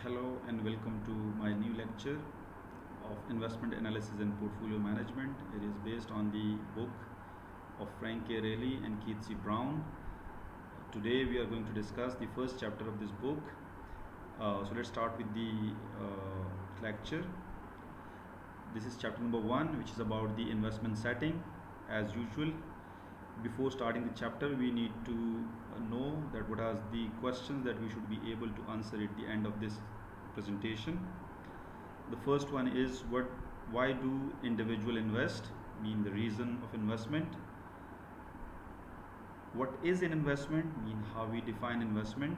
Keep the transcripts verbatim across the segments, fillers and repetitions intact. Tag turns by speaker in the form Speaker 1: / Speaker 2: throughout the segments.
Speaker 1: Hello and welcome to my new lecture of investment analysis and portfolio management. It is based on the book of Frank K. Rayleigh and Keith C. Brown. Today we are going to discuss the first chapter of this book. Uh, so let's start with the uh, lecture. This is chapter number one, which is about the investment setting. As usual, before starting the chapter, we need to know that what are the questions that we should be able to answer at the end of this presentation. The first one is what why do individual invest, mean the reason of investment. What is an investment, mean how we define investment.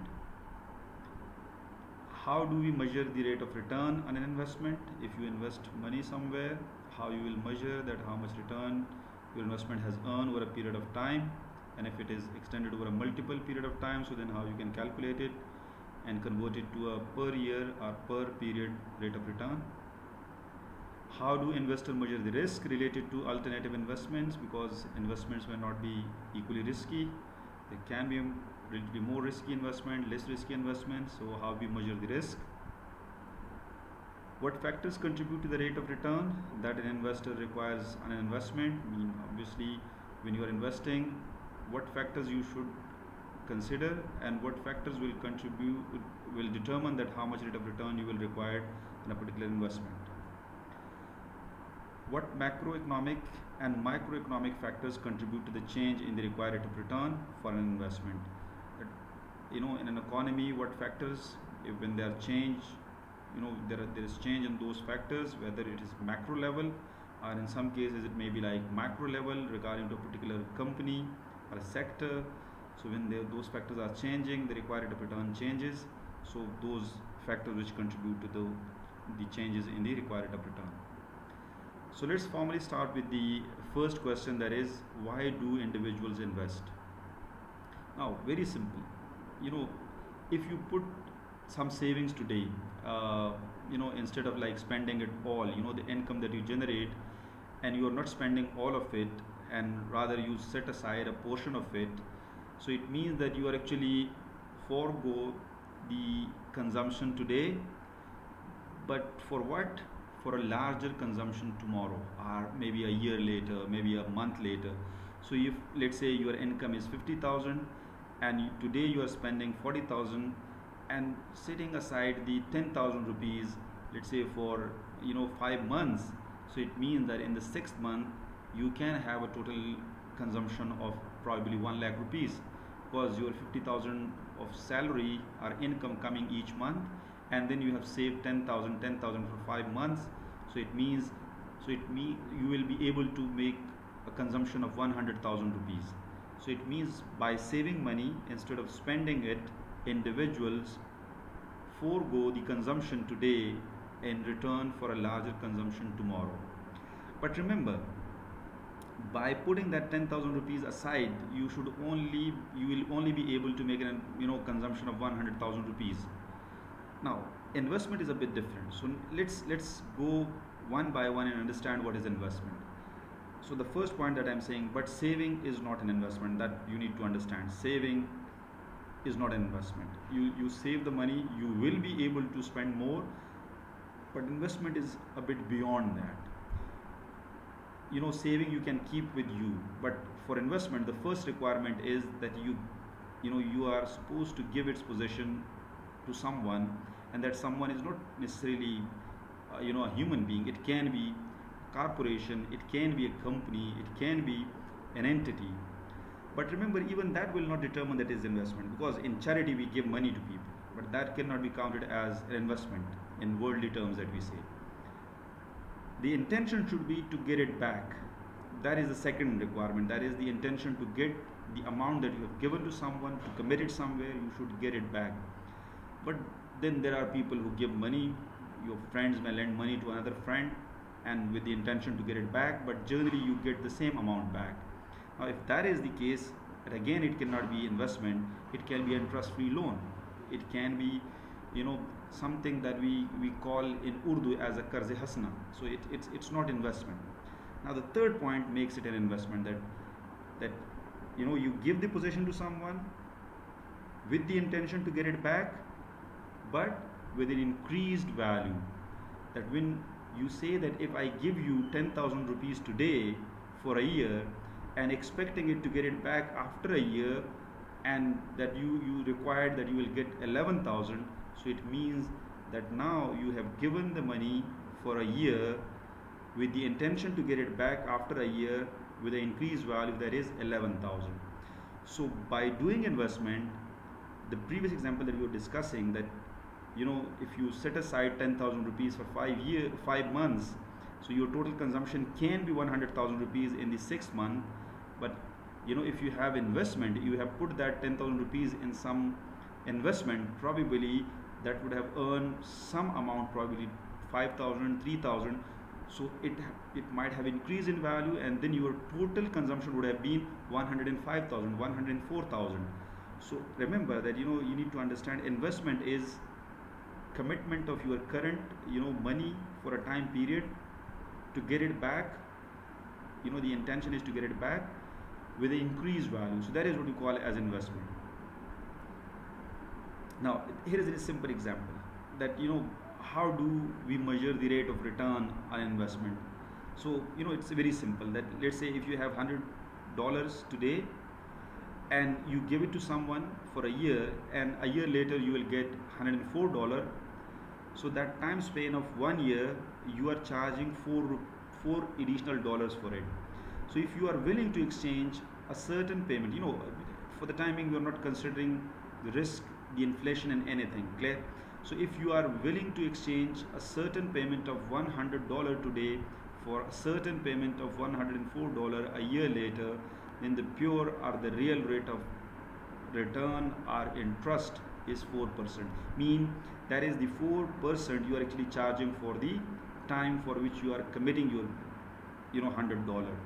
Speaker 1: How do we measure the rate of return on an investment? If you invest money somewhere, how you will measure that how much return your investment has earned over a period of time, and if it is extended over a multiple period of time, so then how you can calculate it and convert it to a per year or per period rate of return. How do investors measure the risk related to alternative investments, because investments may not be equally risky. There can be relatively more risky investment, less risky investment, so how we measure the risk. What factors contribute to the rate of return that an investor requires on an investment? I mean, obviously, when you are investing, what factors you should consider and what factors will contribute, will determine that how much rate of return you will require in a particular investment. What macroeconomic and microeconomic factors contribute to the change in the required rate of return for an investment? You know, in an economy, what factors, if when there are change, you know, there, are, there is change in those factors, whether it is macro level or in some cases it may be like macro level regarding to a particular company or a sector. So when they, those factors are changing, the required rate of return changes. So those factors which contribute to the, the changes in the required rate of return. So let's formally start with the first question, that is, why do individuals invest? Now, very simple. You know, if you put some savings today, uh, you know, instead of like spending it all, you know, the income that you generate, and you are not spending all of it, and rather you set aside a portion of it, so it means that you are actually forego the consumption today, but for what? For a larger consumption tomorrow, or maybe a year later, maybe a month later. So if let's say your income is fifty thousand and today you are spending forty thousand and setting aside the ten thousand rupees, let's say for, you know, five months, so it means that in the sixth month you can have a total consumption of probably one lakh rupees, because your fifty thousand of salary or income coming each month, and then you have saved ten thousand ten thousand for five months. So it means so it mean you will be able to make a consumption of one hundred thousand rupees. So it means by saving money instead of spending it, individuals forego the consumption today in return for a larger consumption tomorrow. But remember, by putting that ten thousand rupees aside, you should only you will only be able to make an, you know, consumption of one hundred thousand rupees. Now, investment is a bit different. So let's let's go one by one and understand what is investment. So the first point that I'm saying, but saving is not an investment, that you need to understand. Saving is not an investment. You you save the money, you will be able to spend more, but investment is a bit beyond that. You know, saving you can keep with you, but for investment, the first requirement is that you you know you are supposed to give its possession to someone, and that someone is not necessarily uh, you know a human being. It can be a corporation, it can be a company, it can be an entity. But remember, even that will not determine that is investment, because in charity we give money to people, but that cannot be counted as an investment in worldly terms that we say. The intention should be to get it back. That is the second requirement. That is the intention to get the amount that you have given to someone, to commit it somewhere, you should get it back. But then there are people who give money. Your friends may lend money to another friend and with the intention to get it back, but generally you get the same amount back. Now, if that is the case, again it cannot be investment. It can be an interest-free loan. It can be, you know, something that we, we call in Urdu as a karz-e hasna. So it, it's, it's not investment. Now the third point makes it an investment, that, that you know, you give the possession to someone with the intention to get it back, but with an increased value. That when you say that if I give you ten thousand rupees today for a year and expecting it to get it back after a year, and that you, you required that you will get eleven thousand, so it means that now you have given the money for a year with the intention to get it back after a year with an increased value, that is eleven thousand. So by doing investment, the previous example that we were discussing, that you know, if you set aside ten thousand rupees for five year five months, so your total consumption can be one hundred thousand rupees in the sixth month. But you know, if you have investment, you have put that ten thousand rupees in some investment, probably that would have earned some amount, probably five thousand, three thousand. So it it might have increased in value, and then your total consumption would have been one hundred five thousand, one hundred four thousand. So remember that, you know, you need to understand investment is commitment of your current, you know, money for a time period to get it back. You know, the intention is to get it back with an increased value. So that is what you call as investment. Now here is a simple example that, you know, how do we measure the rate of return on investment. So you know, it's very simple, that let's say if you have one hundred dollars today and you give it to someone for a year, and a year later you will get one hundred four dollars. So that time span of one year, you are charging four four additional dollars for it. So if you are willing to exchange a certain payment, you know, for the timing we are not considering the risk, the inflation and anything, clear? So if you are willing to exchange a certain payment of one hundred dollars today for a certain payment of one hundred four dollars a year later, then the pure or the real rate of return or interest is four percent. Mean that is the four percent you are actually charging for the time for which you are committing your, you know, one hundred dollars.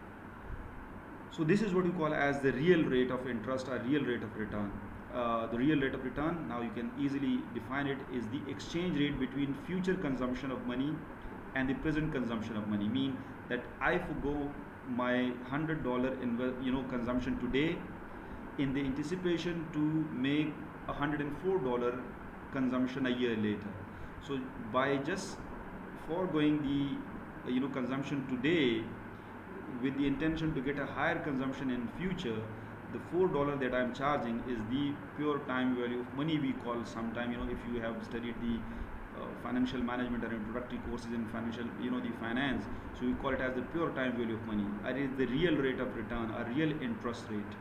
Speaker 1: So this is what you call as the real rate of interest or real rate of return. Uh, the real rate of return, now you can easily define it, is the exchange rate between future consumption of money and the present consumption of money. Mean that I forgo my one hundred dollars you know, consumption today in the anticipation to make one hundred four dollars consumption a year later. So by just foregoing the, you know, consumption today with the intention to get a higher consumption in future, the four dollars that I am charging is the pure time value of money, we call sometime, you know, if you have studied the uh, financial management or introductory courses in financial, you know, the finance, so we call it as the pure time value of money. That is the real rate of return, a real interest rate.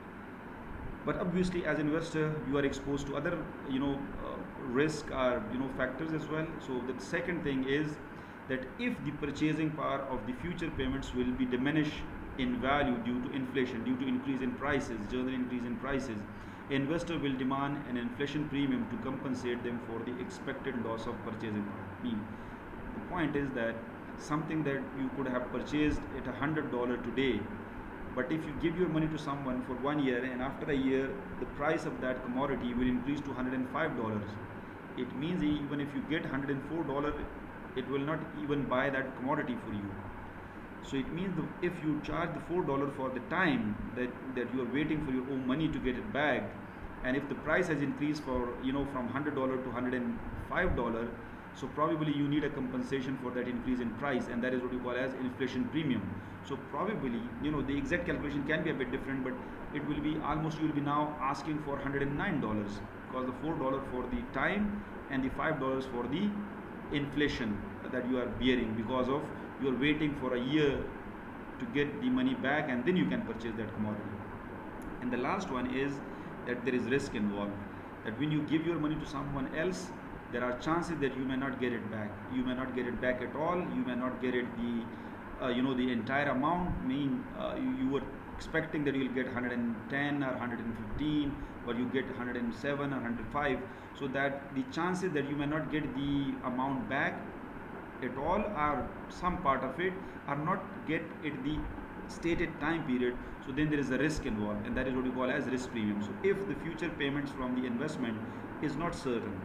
Speaker 1: But obviously as investor you are exposed to other, you know, uh, risk or, you know, factors as well. So the second thing is that if the purchasing power of the future payments will be diminished in value due to inflation, due to increase in prices, general increase in prices, investor will demand an inflation premium to compensate them for the expected loss of purchasing power. Mean, the point is that something that you could have purchased at one hundred dollars today, but if you give your money to someone for one year and after a year the price of that commodity will increase to one hundred five dollars, it means even if you get one hundred four dollars, it will not even buy that commodity for you. So it means the, if you charge the four dollars for the time that, that you are waiting for your own money to get it back, and if the price has increased for, you know, from one hundred dollars to one hundred five dollars, so probably you need a compensation for that increase in price, and that is what you call as inflation premium. So probably, you know, the exact calculation can be a bit different, but it will be almost, you will be now asking for one hundred nine dollars, because the four dollars for the time and the five dollars for the inflation that you are bearing, because of you are waiting for a year to get the money back and then you can purchase that commodity. And the last one is that there is risk involved, that when you give your money to someone else, there are chances that you may not get it back. You may not get it back at all. You may not get it the, uh, you know, the entire amount. Mean uh, you, you were expecting that you will get one hundred ten or one hundred fifteen, but you get one hundred seven or one hundred five. So that the chances that you may not get the amount back at all, or some part of it, or not get at the stated time period. So then there is a risk involved, and that is what we call as risk premium. So if the future payments from the investment is not certain,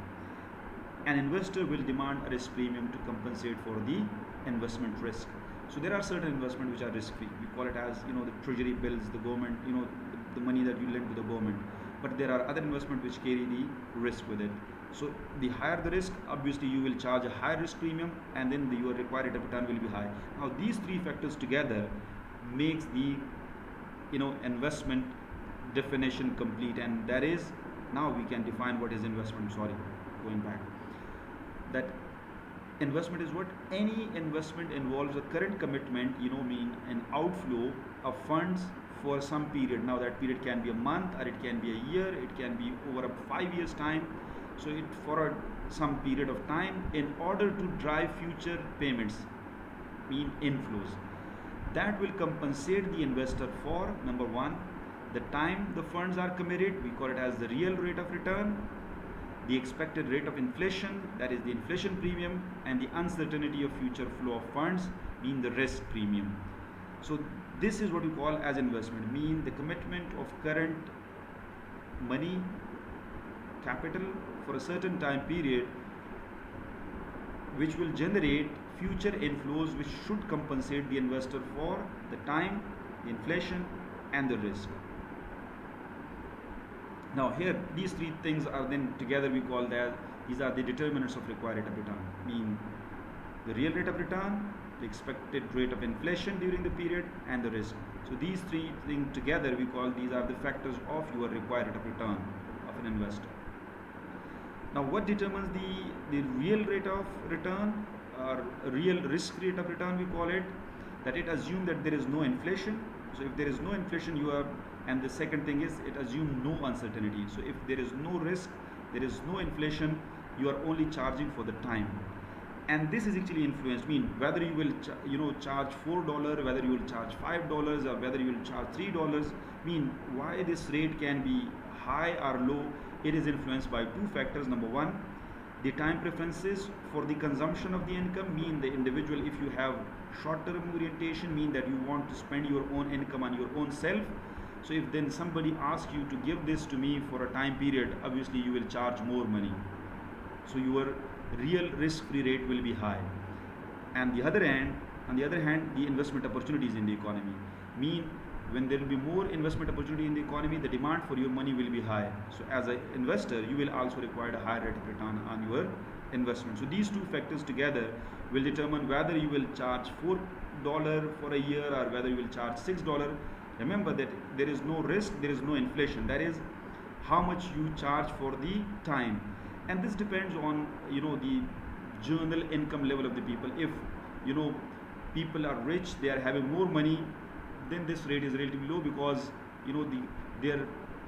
Speaker 1: an investor will demand a risk premium to compensate for the investment risk. So there are certain investments which are risk free. We call it as, you know, the treasury bills, the government, you know, the, the money that you lend to the government. but there are other investments which carry the risk with it. So the higher the risk, obviously you will charge a higher risk premium, and then the, your required rate of return will be high. Now these three factors together makes the you know investment definition complete, and that is, now we can define what is investment. Sorry, going back, that investment is what? Any investment involves a current commitment, you know, mean an outflow of funds for some period. Now that period can be a month, or it can be a year, it can be over a five years time. So it for a, some period of time, in order to drive future payments, mean inflows, that will compensate the investor for, number one, the time the funds are committed, we call it as the real rate of return, the expected rate of inflation, that is the inflation premium, and the uncertainty of future flow of funds, being the risk premium. So this is what we call as investment, mean the commitment of current money, capital for a certain time period, which will generate future inflows, which should compensate the investor for the time, the inflation, and the risk. Now here, these three things are then together we call that these are the determinants of required rate of return, mean the real rate of return, the expected rate of inflation during the period, and the risk. So these three things together we call these are the factors of your required rate of return of an investor. Now what determines the, the real rate of return, or real risk rate of return we call it, that it assumes that there is no inflation. So if there is no inflation, you are, and the second thing is it assumes no uncertainty. So if there is no risk, there is no inflation, you are only charging for the time. And this is actually influenced, mean whether you will you know charge four dollars, whether you will charge five dollars, or whether you will charge three dollars, mean why this rate can be high or low. It is influenced by two factors. Number one, the time preferences for the consumption of the income, mean the individual, if you have short-term orientation, mean that you want to spend your own income on your own self. So if then somebody asks you to give this to me for a time period, obviously you will charge more money. So your real risk-free rate will be high. And the other hand, on the other hand, the investment opportunities in the economy, mean when there will be more investment opportunity in the economy, the demand for your money will be high. So as an investor, you will also require a higher rate of return on your investment. So these two factors together will determine whether you will charge four dollars for a year or whether you will charge six dollars. Remember that there is no risk, there is no inflation. That is how much you charge for the time. And this depends on, you know, the general income level of the people. If, you know, people are rich, they are having more money, then this rate is relatively low, because, you know, the their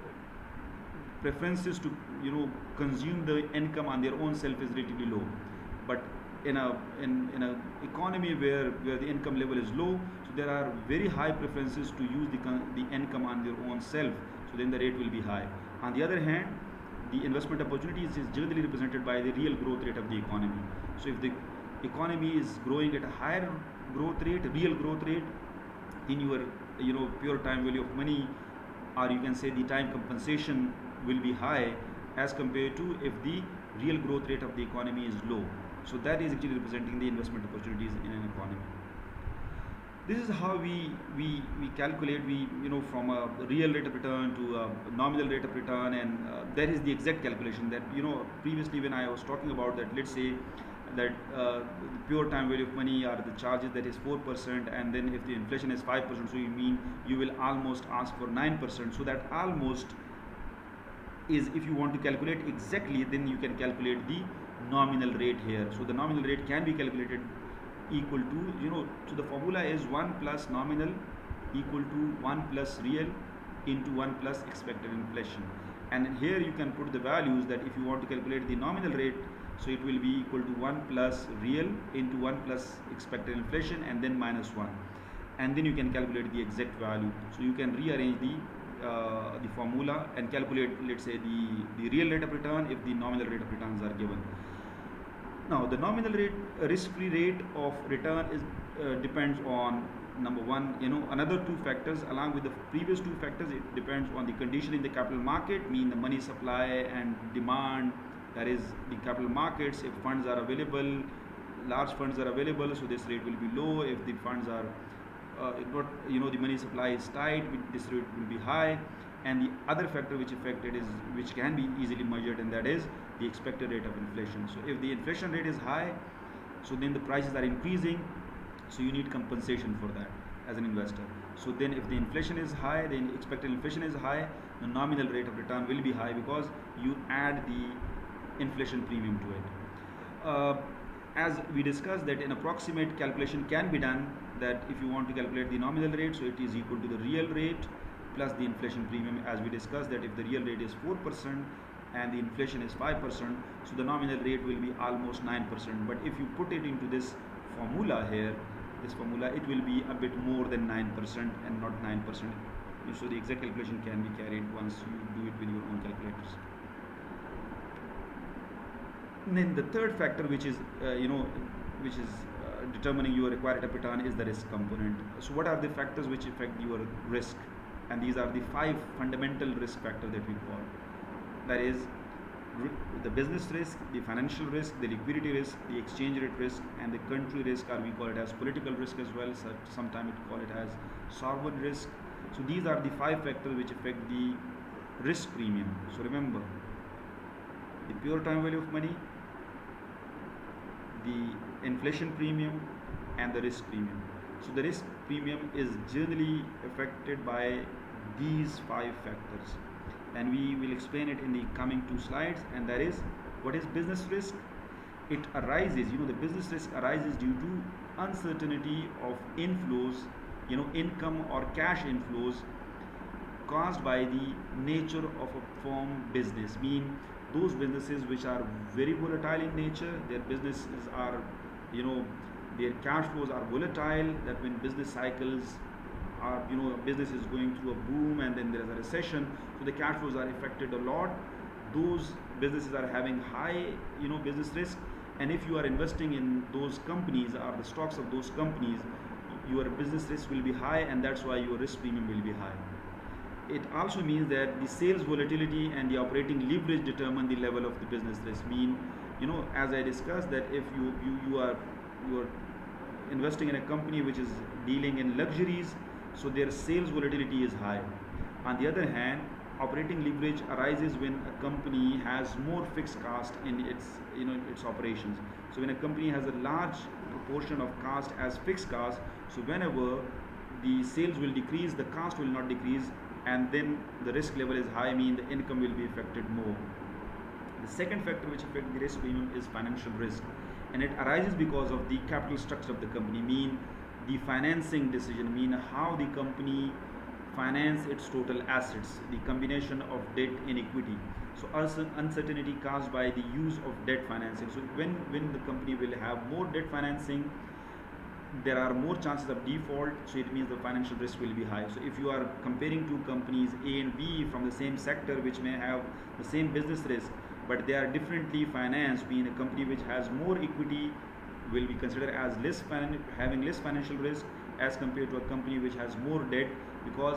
Speaker 1: preferences to, you know, consume the income on their own self is relatively low. But in a in, in a economy where where the income level is low, so there are very high preferences to use the the income on their own self, so then the rate will be high. On the other hand, the investment opportunities is generally represented by the real growth rate of the economy. So if the economy is growing at a higher growth rate, real growth rate, in your, you know, pure time value of money, or you can say the time compensation will be high as compared to if the real growth rate of the economy is low. So that is actually representing the investment opportunities in an economy. This is how we we we calculate, we you know from a real rate of return to a nominal rate of return, and uh, that is the exact calculation that, you know, previously when I was talking about that, let's say that uh, pure time value of money or the charges, that is four percent, and then if the inflation is five percent, so you mean you will almost ask for nine percent. So that almost is, if you want to calculate exactly, then you can calculate the nominal rate here. So the nominal rate can be calculated equal to, you know, so the formula is one plus nominal equal to one plus real into one plus expected inflation. And here you can put the values that if you want to calculate the nominal rate, so it will be equal to one plus real into one plus expected inflation, and then minus one, and then you can calculate the exact value. So you can rearrange the uh, the formula and calculate, let's say, the the real rate of return if the nominal rate of returns are given. Now the nominal rate, uh, risk-free rate of return is uh, depends on, number one, you know, another two factors along with the previous two factors. It depends on the condition in the capital market, mean the money supply and demand, that is the capital markets. If funds are available, large funds are available, so this rate will be low. If the funds are uh, not, you know, the money supply is tight, this rate will be high. and the other factor which affected is which can be easily measured, and that is the expected rate of inflation. So if the inflation rate is high, so then the prices are increasing, so you need compensation for that as an investor. So then if the inflation is high, the expected inflation is high, the nominal rate of return will be high because you add the inflation premium to it. Uh, as we discussed, that an approximate calculation can be done, that if you want to calculate the nominal rate, so it is equal to the real rate plus the inflation premium, as we discussed, that if the real rate is four percent and the inflation is five percent, so the nominal rate will be almost nine percent. But if you put it into this formula here, this formula, it will be a bit more than nine percent and not nine percent. So the exact calculation can be carried once you do it with your own calculators. And then the third factor, which is uh, you know which is uh, determining your required rate of return, is the risk component. So what are the factors which affect your risk? And these are the five fundamental risk factors that we call. That is the business risk, the financial risk, the liquidity risk, the exchange rate risk, and the country risk, or we call it as political risk as well. So sometimes we call it as sovereign risk. So these are the five factors which affect the risk premium. So remember, the pure time value of money, the inflation premium, and the risk premium. So the risk premium is generally affected by these five factors, and we will explain it in the coming two slides. And that is, what is business risk? It arises, you know, the business risk arises due to uncertainty of inflows, you know, income or cash inflows caused by the nature of a firm business. Mean those businesses which are very volatile in nature, their businesses are, you know, their cash flows are volatile, that when business cycles are, you know, business is going through a boom and then there is a recession, so the cash flows are affected a lot. Those businesses are having high, you know, business risk, and if you are investing in those companies or the stocks of those companies, your business risk will be high, and that's why your risk premium will be high. It also means that the sales volatility and the operating leverage determine the level of the business risk. Mean, you know, as I discussed, that if you you, you are you are investing in a company which is dealing in luxuries, so their sales volatility is high. On the other hand, operating leverage arises when a company has more fixed cost in its, you know, its operations. So when a company has a large proportion of cost as fixed cost, so whenever the sales will decrease, the cost will not decrease, and then the risk level is high, mean the income will be affected more. The second factor which affects the risk premium is financial risk, and it arises because of the capital structure of the company. Mean the financing decision, mean how the company finance its total assets, the combination of debt and equity. So uncertainty caused by the use of debt financing. So when when the company will have more debt financing, there are more chances of default, so it means the financial risk will be high. So if you are comparing two companies A and B from the same sector which may have the same business risk, but they are differently financed, being a company which has more equity will be considered as less having less financial risk as compared to a company which has more debt, because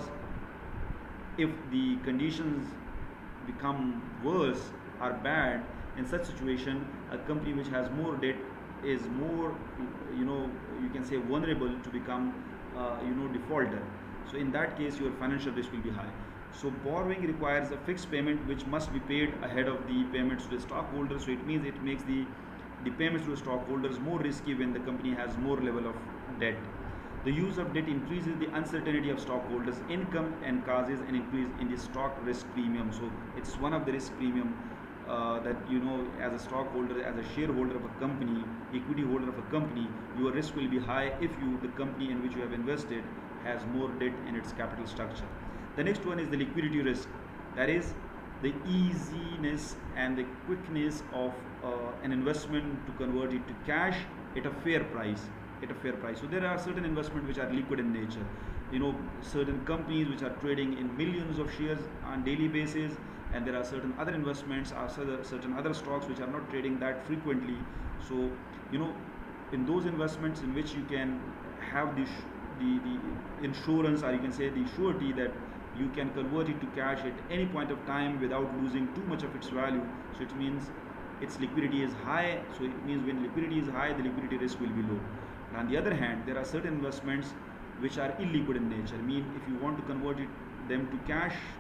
Speaker 1: if the conditions become worse or bad, in such situation a company which has more debt is more, you know, you can say vulnerable to become uh, you know, defaulter. So in that case your financial risk will be high. So borrowing requires a fixed payment which must be paid ahead of the payments to the stockholders. So it means it makes the the payments to the stockholders more risky when the company has more level of debt. The use of debt increases the uncertainty of stockholders' income and causes an increase in the stock risk premium. So it's one of the risk premium uh, that, you know, as a stockholder, as a shareholder of a company, equity holder of a company, your risk will be high if you, the company in which you have invested, has more debt in its capital structure. The next one is the liquidity risk. That is the easiness and the quickness of uh, an investment to convert it to cash at a fair price. At a fair price. So there are certain investments which are liquid in nature. You know, certain companies which are trading in millions of shares on daily basis, and there are certain other investments or certain other stocks which are not trading that frequently. So, you know, in those investments in which you can have the the, the insurance, or you can say the surety that you can convert it to cash at any point of time without losing too much of its value. So it means its liquidity is high. So it means when liquidity is high, the liquidity risk will be low. On the other hand, there are certain investments which are illiquid in nature. I mean, if you want to convert it, them to cash,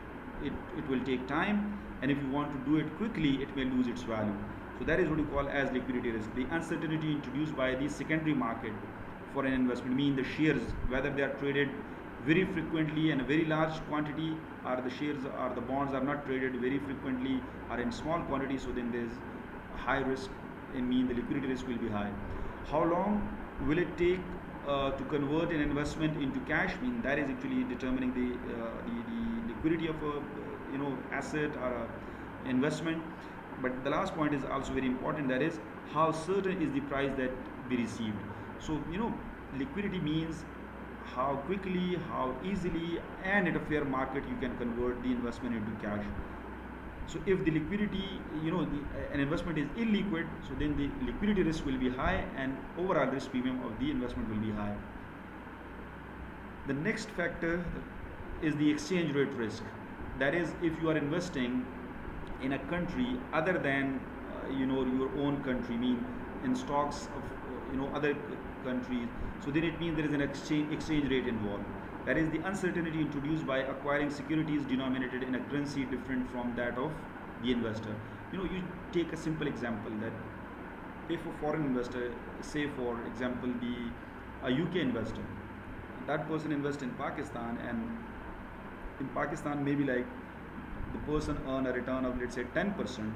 Speaker 1: it, it will take time, and if you want to do it quickly, it may lose its value. So that is what you call as liquidity risk. The uncertainty introduced by the secondary market for an investment, mean the shares, whether they are traded very frequently and a very large quantity, or the shares or the bonds are not traded very frequently or in small quantity, so then there is high risk, and mean the liquidity risk will be high. How long will it take uh, to convert an investment into cash? I mean that is actually determining the, uh, the, the liquidity of a you know asset or a investment. But the last point is also very important, that is how certain is the price that be received. So you know liquidity means how quickly, how easily, and at a fair market you can convert the investment into cash. So if the liquidity, you know, the, an investment is illiquid, so then the liquidity risk will be high and overall risk premium of the investment will be high. The next factor is the exchange rate risk. That is, if you are investing in a country other than uh, you know your own country, mean in stocks of uh, you know other countries, so then it means there is an exchange exchange rate involved. That is the uncertainty introduced by acquiring securities denominated in a currency different from that of the investor. You know, you take a simple example, that if a foreign investor, say for example the a U K investor, that person invests in Pakistan, and in Pakistan maybe like the person earn a return of let's say ten percent.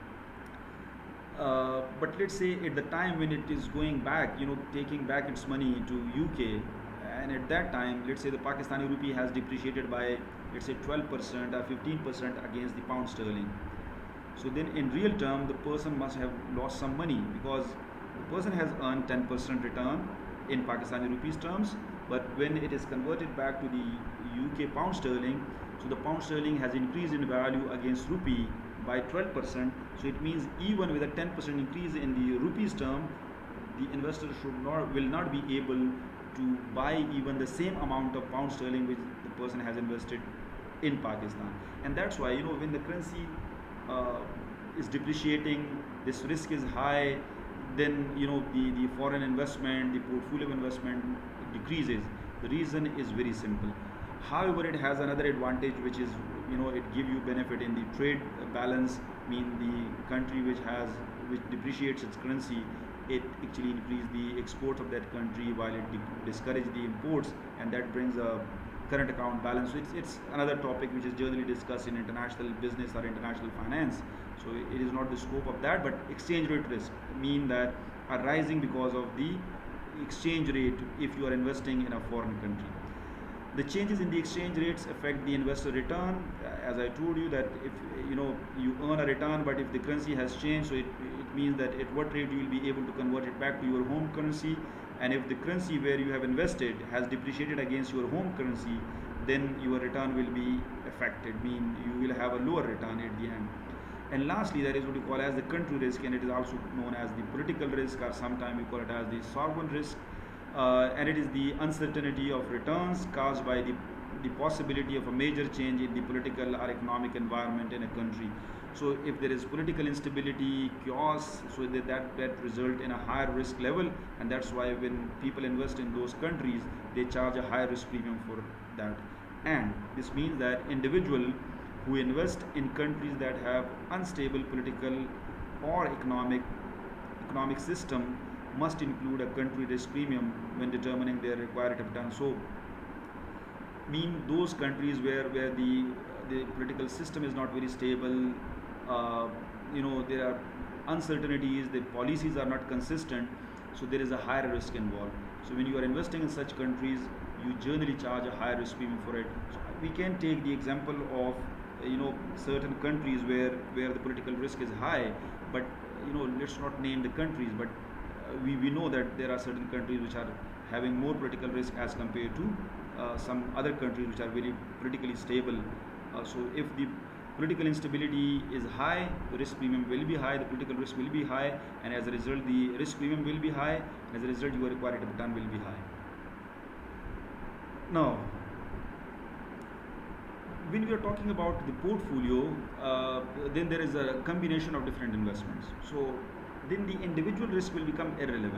Speaker 1: Uh, but let's say at the time when it is going back, you know, taking back its money to U K, and at that time, let's say the Pakistani rupee has depreciated by let's say twelve percent or fifteen percent against the pound sterling. So then in real term, the person must have lost some money, because the person has earned ten percent return in Pakistani rupees terms, but when it is converted back to the U K pound sterling, so the pound sterling has increased in value against rupee by twelve percent. So it means even with a ten percent increase in the rupees term, the investor should not will not be able to buy even the same amount of pound sterling which the person has invested in Pakistan. And that's why, you know, when the currency uh, is depreciating, this risk is high, then you know the, the foreign investment, the portfolio investment decreases. The reason is very simple. However, it has another advantage, which is, you know, it give you benefit in the trade balance, mean the country which has which depreciates its currency, it actually increase the export of that country while it discourage the imports, and that brings a current account balance. So it's, it's another topic which is generally discussed in international business or international finance. So it is not the scope of that, but exchange rate risk mean that are rising because of the exchange rate if you are investing in a foreign country. The changes in the exchange rates affect the investor return. As I told you that if you know you earn a return, but if the currency has changed, so it, it means that at what rate you will be able to convert it back to your home currency. And if the currency where you have invested has depreciated against your home currency, then your return will be affected, mean you will have a lower return at the end. And lastly, that is what we call as the country risk, and it is also known as the political risk, or sometimes we call it as the sovereign risk. Uh, and it is the uncertainty of returns caused by the, the possibility of a major change in the political or economic environment in a country. So if there is political instability, chaos, so that, that, that result in a higher risk level, and that's why when people invest in those countries, they charge a higher risk premium for that. And this means that individual who invest in countries that have unstable political or economic economic system must include a country risk premium when determining their required return. So, mean those countries where where the the political system is not very stable, uh, you know, there are uncertainties, the policies are not consistent, so there is a higher risk involved. So when you are investing in such countries, you generally charge a higher risk premium for it. So we can take the example of you know certain countries where where the political risk is high, but you know let's not name the countries, but We, we know that there are certain countries which are having more political risk as compared to uh, some other countries which are very politically stable. Uh, so if the political instability is high, the risk premium will be high, the political risk will be high, and as a result the risk premium will be high, and as a result your required return will be high. Now, when we are talking about the portfolio, uh, then there is a combination of different investments. So then the individual risk will become irrelevant.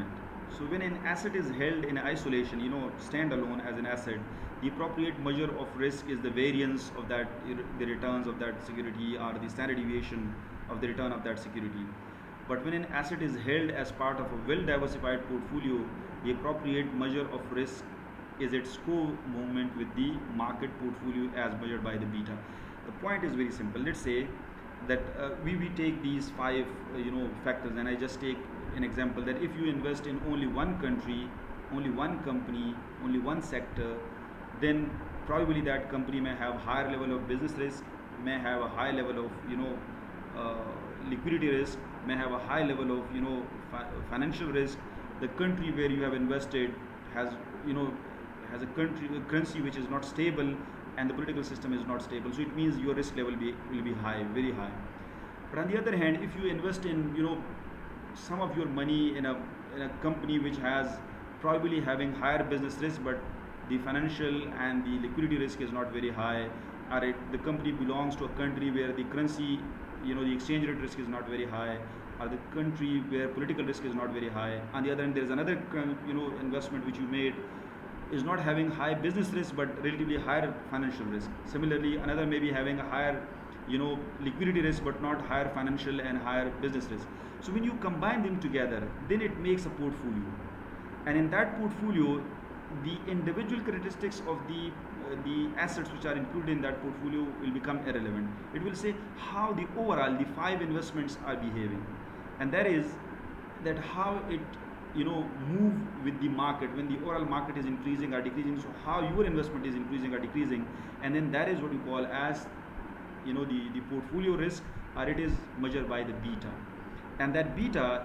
Speaker 1: So when an asset is held in isolation, you know, standalone as an asset, the appropriate measure of risk is the variance of that, the returns of that security, or the standard deviation of the return of that security. But when an asset is held as part of a well-diversified portfolio, the appropriate measure of risk is its co-movement with the market portfolio as measured by the beta. The point is very simple. Let's say that uh, we, we take these five uh, you know factors, and I just take an example that if you invest in only one country, only one company, only one sector, then probably that company may have higher level of business risk, may have a high level of you know uh, liquidity risk, may have a high level of you know fi financial risk. The country where you have invested has you know has a country a currency which is not stable, and the political system is not stable. So it means your risk level be, will be high, very high. But on the other hand, if you invest in you know some of your money in a in a company which has probably having higher business risk, but the financial and the liquidity risk is not very high, or it, the company belongs to a country where the currency, you know, the exchange rate risk is not very high, or the country where political risk is not very high. On the other hand, there is another you know investment which you made is not having high business risk but relatively higher financial risk. Similarly, another may be having a higher you know liquidity risk but not higher financial and higher business risk. So when you combine them together, then it makes a portfolio, and in that portfolio, the individual characteristics of the uh, the assets which are included in that portfolio will become irrelevant. It will say how the overall the five investments are behaving, and that is that how it you know move with the market when the overall market is increasing or decreasing. So how your investment is increasing or decreasing, and then that is what we call as you know the the portfolio risk, or it is measured by the beta, and that beta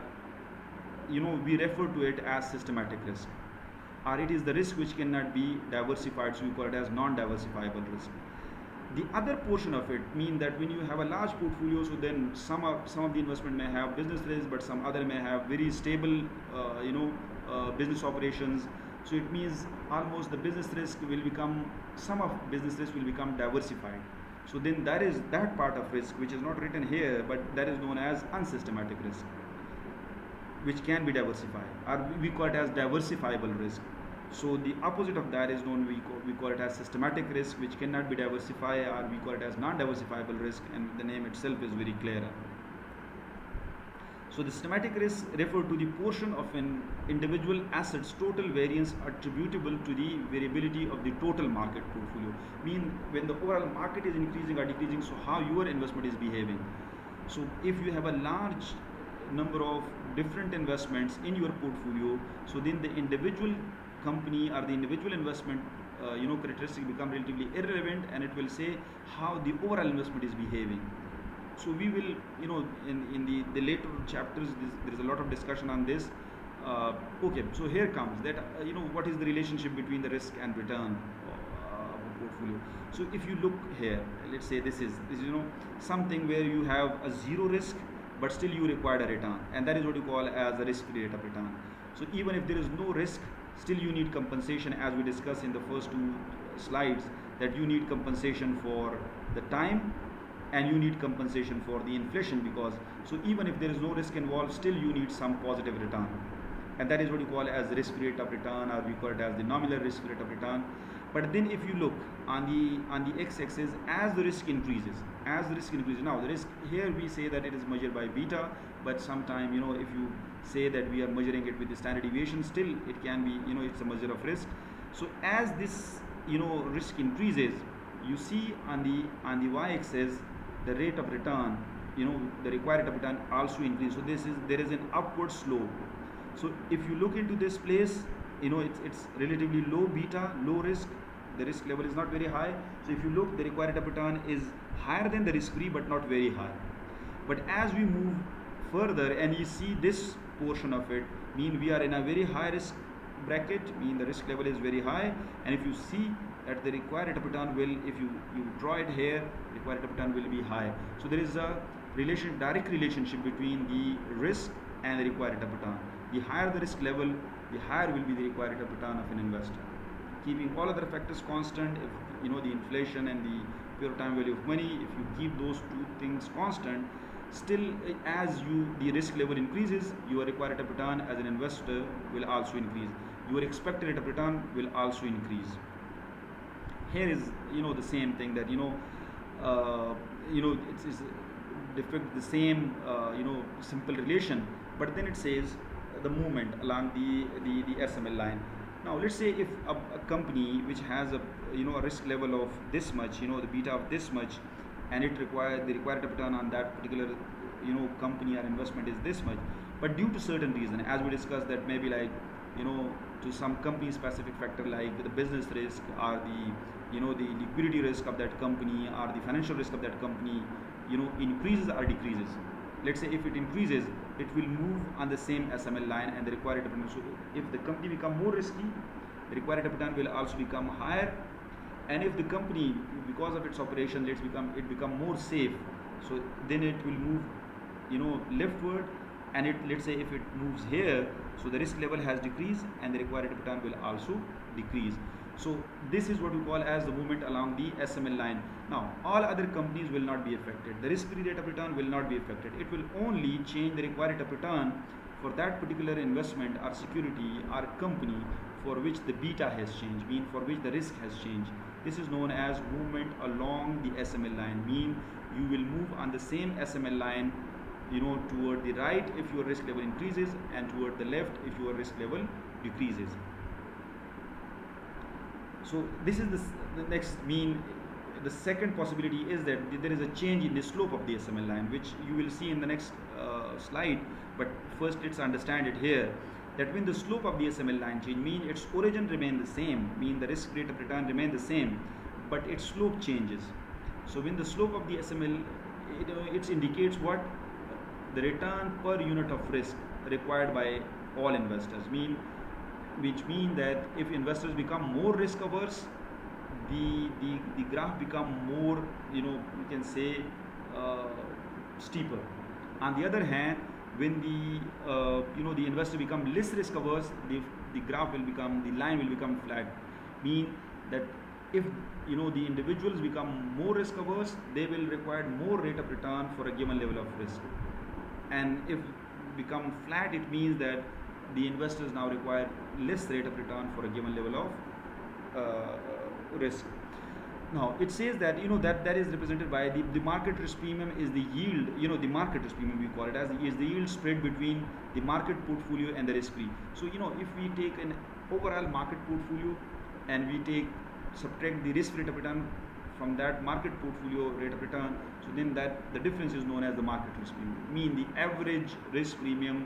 Speaker 1: you know we refer to it as systematic risk, or it is the risk which cannot be diversified, so we call it as non-diversifiable risk. The other portion of it mean that when you have a large portfolio, so then some of some of the investment may have business risk, but some other may have very stable uh, you know uh, business operations. So it means almost the business risk will become, some of business risk will become diversified. So then that is that part of risk which is not written here, but that is known as unsystematic risk, which can be diversified, or we call it as diversifiable risk. So the opposite of that is known, we call, we call it as systematic risk, which cannot be diversified, or we call it as non-diversifiable risk, and the name itself is very clear. So the systematic risk refer to the portion of an individual asset's total variance attributable to the variability of the total market portfolio. Mean when the overall market is increasing or decreasing, so how your investment is behaving. So if you have a large number of different investments in your portfolio, so then the individual company or the individual investment uh, you know characteristic become relatively irrelevant, and it will say how the overall investment is behaving. So we will you know in in the the later chapters this, there is a lot of discussion on this. Uh, okay, so here comes that uh, you know what is the relationship between the risk and return uh, of a portfolio. So if you look here, let's say this is this is you know something where you have a zero risk, but still you require a return, and that is what you call as a risk-free rate of return. So even if there is no risk, still you need compensation, as we discussed in the first two slides, that you need compensation for the time and you need compensation for the inflation, because so even if there is no risk involved, still you need some positive return, and that is what you call as risk-free rate of return, or we call it as the nominal risk rate of return. But then if you look on the on the x-axis, as the risk increases, as the risk increases, now the risk here we say that it is measured by beta, but sometime you know if you say that we are measuring it with the standard deviation, still it can be you know it's a measure of risk. So as this you know risk increases, you see on the on the y-axis the rate of return, you know the required rate of return also increase. So this is there is an upward slope. So if you look into this place, you know it's it's relatively low beta, low risk. The risk level is not very high. So if you look, the required rate of return is higher than the risk-free, but not very high. But as we move further and you see this portion of it, mean we are in a very high risk bracket, mean the risk level is very high, and if you see that the required rate of return will, if you, you draw it here, required rate of return will be high. So there is a relation, direct relationship between the risk and the required rate of return. The higher the risk level, the higher will be the required rate of return of an investor. Keeping all other factors constant, if you know the inflation and the pure time value of money, if you keep those two things constant, Still, uh, as you the risk level increases, your required rate of return as an investor will also increase. Your expected rate of return will also increase. Here is, you know, the same thing, that, you know, uh, you know, it's, it's depict the same, uh, you know, simple relation, but then it says the movement along the, the, the S M L line. Now let's say if a, a company which has a, you know, a risk level of this much, you know, the beta of this much, and it requires the required return on that particular, you know, company or investment is this much, but due to certain reason, as we discussed, that maybe like, you know, to some company specific factor like the business risk, or the, you know, the liquidity risk of that company, or the financial risk of that company, you know, increases or decreases. Let's say if it increases, it will move on the same S M L line, and the required return. So if the company become more risky, the required return will also become higher. And if the company, because of its operation, let's become it become more safe, so then it will move, you know, leftward. And it, let's say if it moves here, so the risk level has decreased, and the required return will also decrease. So this is what we call as the movement along the S M L line. Now all other companies will not be affected. The risk-free rate of return will not be affected. It will only change the required rate of return for that particular investment or security or company for which the beta has changed, mean for which the risk has changed. This is known as movement along the S M L line, mean you will move on the same S M L line, you know, toward the right if your risk level increases, and toward the left if your risk level decreases. So this is the, the next mean. The second possibility is that there is a change in the slope of the S M L line, which you will see in the next uh, slide. But first let's understand it here, that when the slope of the S M L line change, mean its origin remain the same, mean the risk rate of return remain the same, but its slope changes. So when the slope of the S M L, it, uh, it indicates what? The return per unit of risk required by all investors, mean which mean that if investors become more risk averse, the the, the graph become more, you know, you can say uh, steeper. On the other hand, when the uh, you know, the investor become less risk averse, the the graph will become, the line will become flat, mean that if, you know, the individuals become more risk averse, they will require more rate of return for a given level of risk. And if become flat, it means that the investors now require less rate of return for a given level of uh, risk. Now it says that, you know, that that is represented by the, the market risk premium is the yield, you know, the market risk premium we call it as, is the yield spread between the market portfolio and the risk free. So, you know, if we take an overall market portfolio and we take subtract the risk rate of return from that market portfolio rate of return, so then that the difference is known as the market risk premium, mean the average risk premium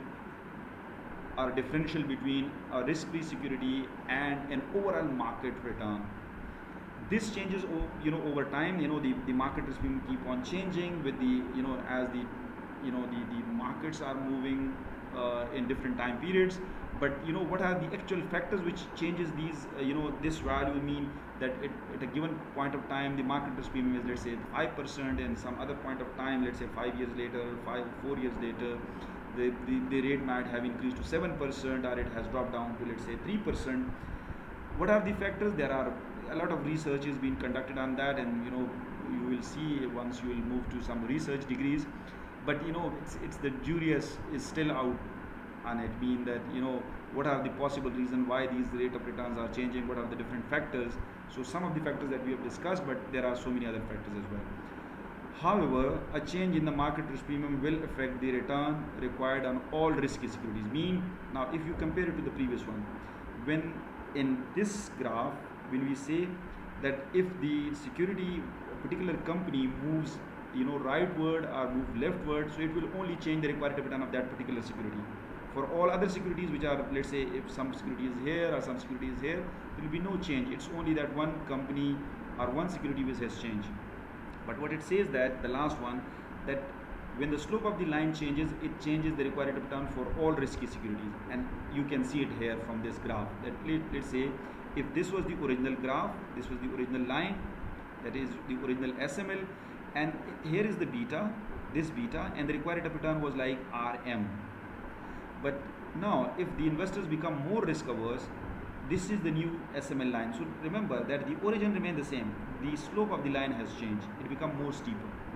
Speaker 1: or differential between a risk-free security and an overall market return. This changes, you know, over time. You know, the, the market risk premium keep on changing with the, you know, as the, you know, the, the markets are moving uh, in different time periods. But, you know, what are the actual factors which changes these, uh, you know, this value, mean that it, at a given point of time, the market risk premium is, let's say, five percent, and some other point of time, let's say five years later, five, four years later, the, the, the rate might have increased to seven percent, or it has dropped down to, let's say, three percent. What are the factors? There are a lot of research is being conducted on that, and, you know, you will see once you will move to some research degrees. But, you know, it's, it's the jury is, is still out on it, mean that, you know, what are the possible reasons why these rate of returns are changing, what are the different factors. So some of the factors that we have discussed, but there are so many other factors as well. However, a change in the market risk premium will affect the return required on all risky securities. Mean, now if you compare it to the previous one, when in this graph, when we say that if the security, a particular company moves, you know, rightward or move leftward, so it will only change the required return of that particular security. For all other securities which are, let's say, if some security is here or some security is here, there will be no change. It's only that one company or one security which has changed. But what it says that the last one, that when the slope of the line changes, it changes the required return for all risky securities. And you can see it here from this graph. That let, let's say if this was the original graph, this was the original line, that is the original S M L, and here is the beta, this beta, and the required return was like R M. But now if the investors become more risk averse, this is the new S M L line. So remember that the origin remained the same, the slope of the line has changed, it become more steeper.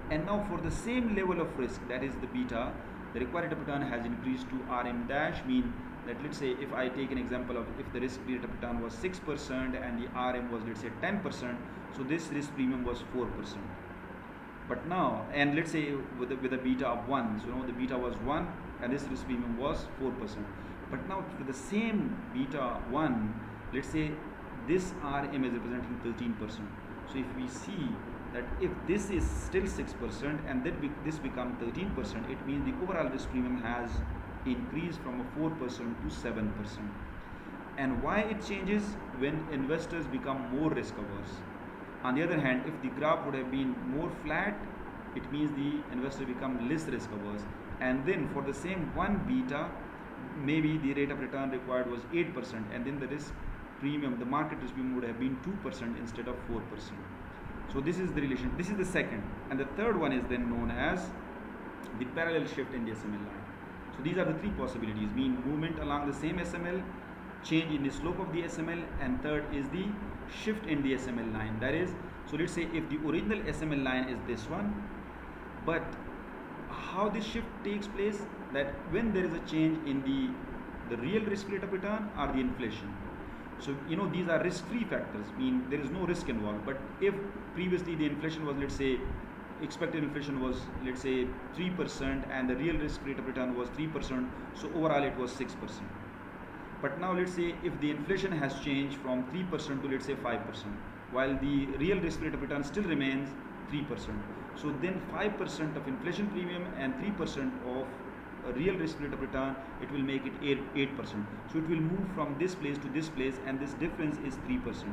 Speaker 1: And now for the same level of risk, that is the beta, the required rate of return has increased to Rm dash, mean that let's say if I take an example of if the risk-free rate of return was six percent and the R M was let's say ten percent, so this risk premium was four percent. But now, and let's say with a, with a beta of one, so you know the beta was one and this risk premium was four percent. But now with the same beta one, let's say this R M is representing thirteen percent. So if we see that if this is still six percent and then be, this become thirteen percent, it means the overall risk premium has increased from a four percent to seven percent. And why it changes? When investors become more risk averse. On the other hand, if the graph would have been more flat, it means the investor become less risk averse. And then for the same one beta, maybe the rate of return required was eight percent and then the risk premium, the market risk premium would have been two percent instead of four percent. So this is the relation. This is the second. And the third one is then known as the parallel shift in the S M L line. So these are the three possibilities, mean movement along the same S M L, change in the slope of the S M L, and third is the shift in the S M L line. That is, so let's say if the original S M L line is this one, but how this shift takes place, that when there is a change in the the real risk rate of return or the inflation. So you know these are risk-free factors, mean there is no risk involved. But if previously the inflation was, let's say, expected inflation was let's say three percent and the real risk rate of return was three percent, so overall it was six percent. But now let's say if the inflation has changed from three percent to let's say five percent, while the real risk rate of return still remains three percent. So then five percent of inflation premium and three percent of a real risk rate of return, it will make it eight percent. So it will move from this place to this place and this difference is three percent.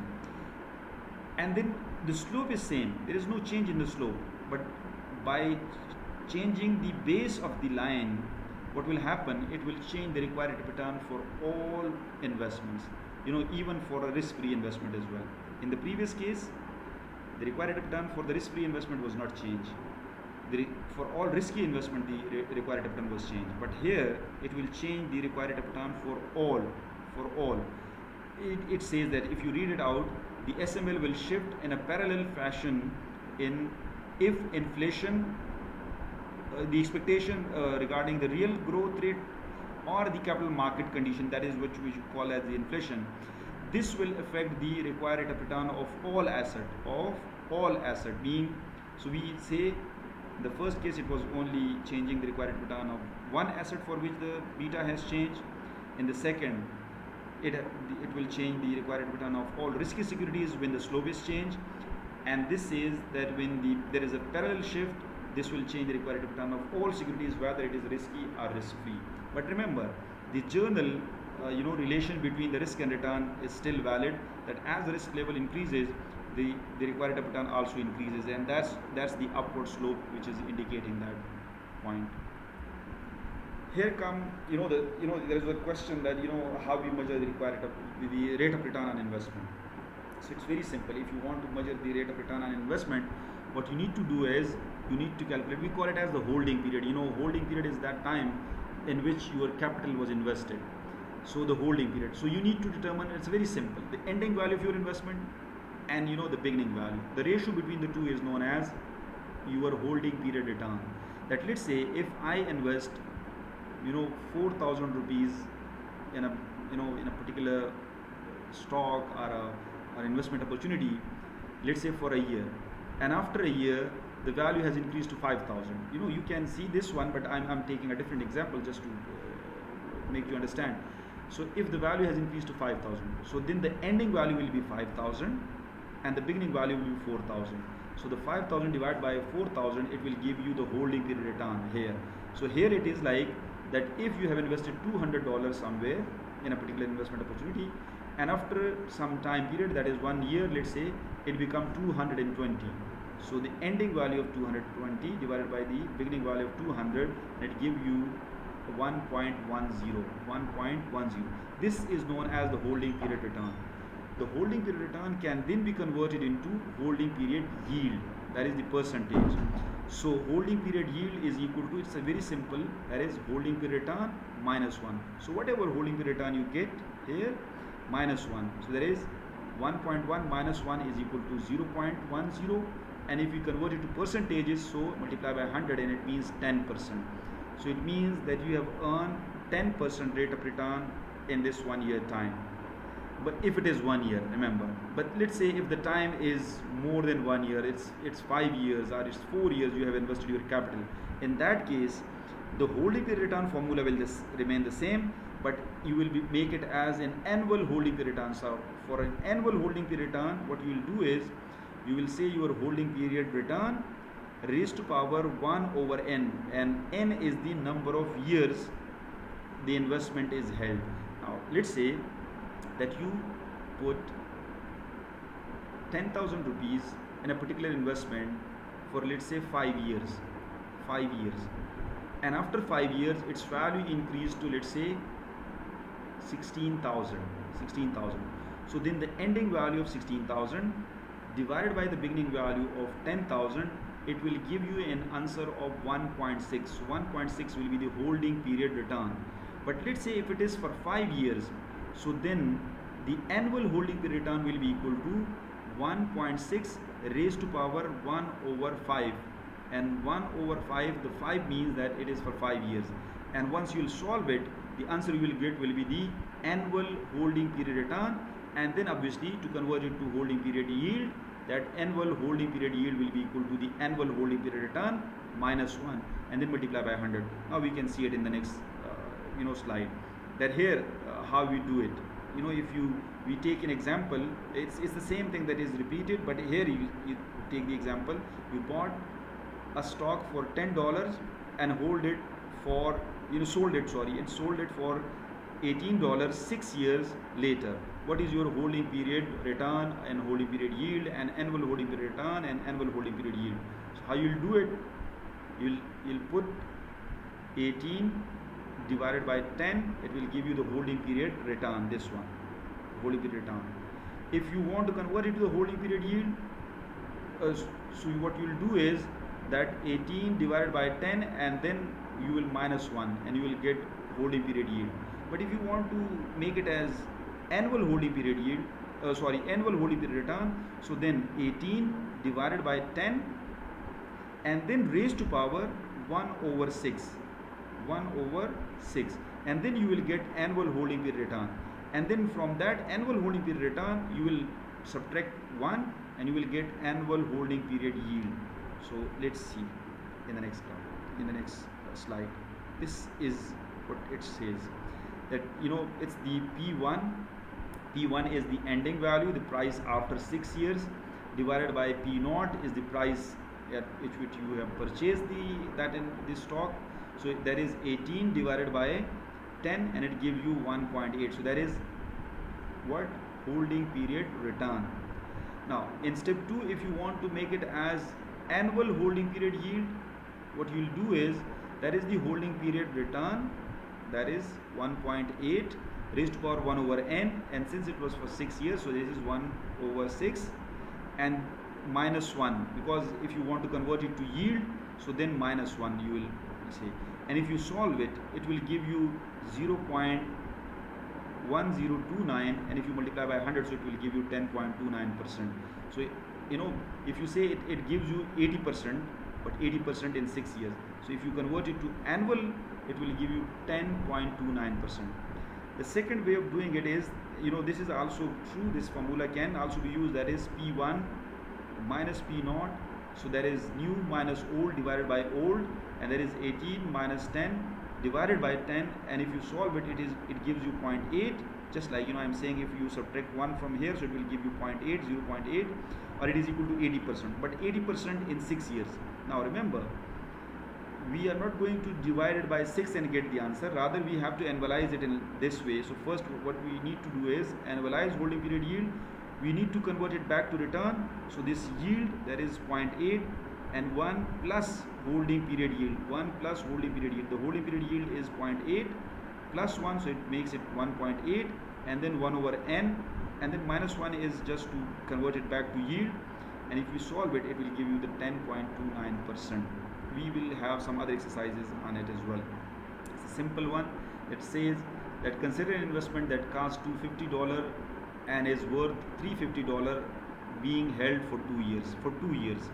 Speaker 1: And then the slope is same, there is no change in the slope, but by changing the base of the line, what will happen, it will change the required rate of return for all investments, you know, even for a risk-free investment as well. In the previous case, the required rate of return for the risk-free investment was not changed. The, for all risky investment, the re required rate of return was changed. But here, it will change the required rate of return for all, for all. It, it says that if you read it out, the S M L will shift in a parallel fashion in if inflation, uh, the expectation uh, regarding the real growth rate or the capital market condition, that is what we should call as the inflation, this will affect the required rate of return of all asset, of all asset, mean, so we say in the first case it was only changing the required rate of return of one asset for which the beta has changed. In the second, it, it will change the required rate of return of all risky securities when the slope is changed. And this says that when the there is a parallel shift, this will change the required rate of return of all securities, whether it is risky or risk-free. But remember, the journal uh, you know relation between the risk and return is still valid, that as the risk level increases, the, the required rate of return also increases, and that's that's the upward slope which is indicating that point. Here come, you know, the you know there is a question that you know how we measure the required rate of, the, the rate of return on investment. So it's very simple. If you want to measure the rate of return on investment, what you need to do is you need to calculate. We call it as the holding period. You know, holding period is that time in which your capital was invested. So the holding period. So you need to determine. It's very simple. The ending value of your investment and you know the beginning value. The ratio between the two is known as your holding period return. That let's say if I invest, you know, four thousand rupees in a you know in a particular stock or a or investment opportunity, let's say for a year, and after a year the value has increased to five thousand. You know, you can see this one, but I'm, I'm taking a different example just to uh, make you understand. So if the value has increased to five thousand, so then the ending value will be five thousand and the beginning value will be four thousand. So the five thousand divided by four thousand, it will give you the holding period return here. So here it is like that if you have invested two hundred dollars somewhere in a particular investment opportunity, and after some time period, that is one year, let's say, it become two hundred twenty. So the ending value of two hundred twenty divided by the beginning value of two hundred, it give you one point one zero. one point one zero. This is known as the holding period return. The holding period return can then be converted into holding period yield, that is the percentage. So holding period yield is equal to, it's a very simple, that is holding period return minus one. So whatever holding period return you get here, minus one. So there is one point one minus one is equal to zero point one zero, and if you convert it to percentages, so multiply by one hundred and it means ten percent. So it means that you have earned ten percent rate of return in this one year time. But if it is one year, remember, but let's say if the time is more than one year, it's it's five years or it's four years you have invested your capital, in that case the holding period return formula will just remain the same, but you will be, make it as an annual holding period return. So for an annual holding period return, what you will do is you will say your holding period return raised to power one over n, and n is the number of years the investment is held. Now let's say that you put ten thousand rupees in a particular investment for, let's say, five years, five years, and after five years its value increased to, let's say, sixteen thousand, sixteen thousand. So then the ending value of sixteen thousand divided by the beginning value of ten thousand, it will give you an answer of one point six. So one point six will be the holding period return. But let's say if it is for five years, so then the annual holding period return will be equal to one point six raised to power one over five, and one over five, the five means that it is for five years, and once you will solve it, the answer you will get will be the annual holding period return, and then obviously to convert it to holding period yield, that annual holding period yield will be equal to the annual holding period return minus one, and then multiply by one hundred. Now we can see it in the next uh, you know slide, that here uh, how we do it. You know, if you we take an example, it's, it's the same thing that is repeated, but here you, you take the example, you bought a stock for ten dollars and hold it for, you know, sold it, sorry, and sold it for eighteen dollars six years later. What is your holding period return and holding period yield, and annual holding period return and annual holding period yield? So how you'll do it, you'll, you'll put eighteen divided by ten, it will give you the holding period return, this one, holding period return. If you want to convert it to the holding period yield, uh, so what you will do is that eighteen divided by ten, and then you will minus one, and you will get holding period yield. But if you want to make it as annual holding period yield, uh, sorry, annual holding period return, so then eighteen divided by ten, and then raised to power one over six, one over six, and then you will get annual holding period return, and then from that annual holding period return you will subtract one, and you will get annual holding period yield. So let's see in the next in the next uh, slide. This is what it says, that, you know, it's the P one. P one is the ending value, the price after six years, divided by P naught is the price at which, which you have purchased the that in this stock. So that is eighteen divided by ten, and it gives you one point eight. So that is what? Holding period return. Now in step two, if you want to make it as annual holding period yield, what you will do is, that is the holding period return, that is one point eight raised to power one over n, and since it was for six years, so this is one over six, and minus one, because if you want to convert it to yield, so then minus one you will say, and if you solve it, it will give you zero point one zero two nine, and if you multiply by one hundred, so it will give you ten point two nine percent. So you know, if you say it, it gives you eighty percent, but eighty percent in six years, so if you convert it to annual, it will give you ten point two nine percent. The second way of doing it is, you know, this is also true, this formula can also be used, that is P one minus P naught, so that is new minus old divided by old, and that is eighteen minus ten divided by ten, and if you solve it, it is it gives you zero point eight, just like, you know, I'm saying if you subtract one from here, so it will give you zero point eight, zero point eight, or it is equal to eighty percent, but eighty percent in six years. Now remember, we are not going to divide it by six and get the answer, rather we have to analyze it in this way. So first what we need to do is analyze holding period yield, we need to convert it back to return, so this yield, that is zero point eight, and one plus holding period yield, one plus holding period yield, the holding period yield is zero point eight plus one, so it makes it one point eight, and then one over n, and then minus one is just to convert it back to yield, and if you solve it, it will give you the ten point two nine percent. We will have some other exercises on it as well. It's a simple one. It says that consider an investment that costs two hundred fifty dollars and is worth three hundred fifty dollars being held for two years. For two years,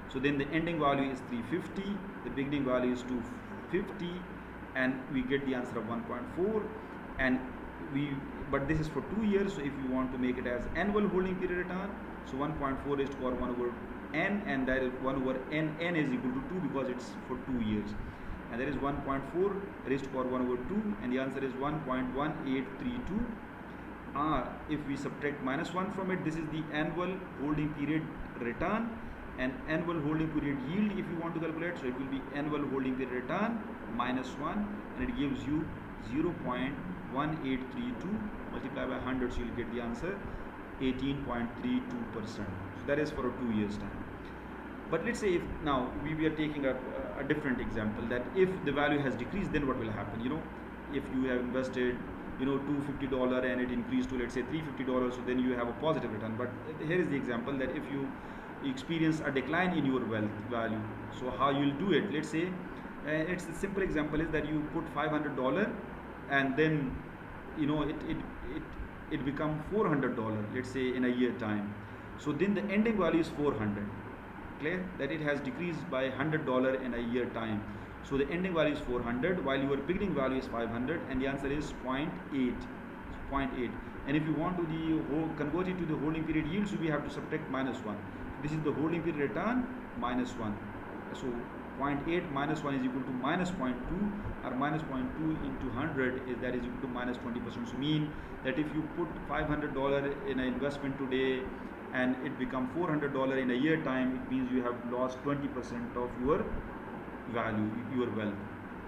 Speaker 1: So then the ending value is three fifty, the beginning value is two fifty, and we get the answer of one point four. And we but this is for two years, so if you want to make it as annual holding period return, so one point four raised to power one over n, and that is one over n, n is equal to two because it's for two years, and that is one point four raised to power one over two, and the answer is one point one eight three two. Uh, if we subtract minus one from it, this is the annual holding period return, and annual holding period yield if you want to calculate, so it will be annual holding period return minus one, and it gives you zero point one eight three two multiplied by one hundred, so you'll get the answer eighteen point three two percent. So that is for a two years time. But let's say if now we, we are taking a, a different example, that if the value has decreased, then what will happen? You know, if you have invested, you know, two hundred fifty dollars and it increased to, let's say, three hundred fifty dollars, so then you have a positive return. But here is the example that if you experience a decline in your wealth value, so how you'll do it? Let's say uh, it's a simple example is that you put five hundred dollars and then, you know, it it it, it become four hundred dollars, let's say, in a year time. So then the ending value is four hundred. Clear that it has decreased by one hundred dollars in a year time. So the ending value is four hundred while your beginning value is five hundred, and the answer is zero point eight. zero point eight. And if you want to the whole, convert it to the holding period yield, so we have to subtract minus one. This is the holding period return minus one. So zero point eight minus one is equal to minus zero point two, or minus zero point two into one hundred is that is equal to minus twenty percent. So mean that if you put five hundred dollars in an investment today and it become four hundred dollars in a year time, it means you have lost twenty percent of your value, your wealth.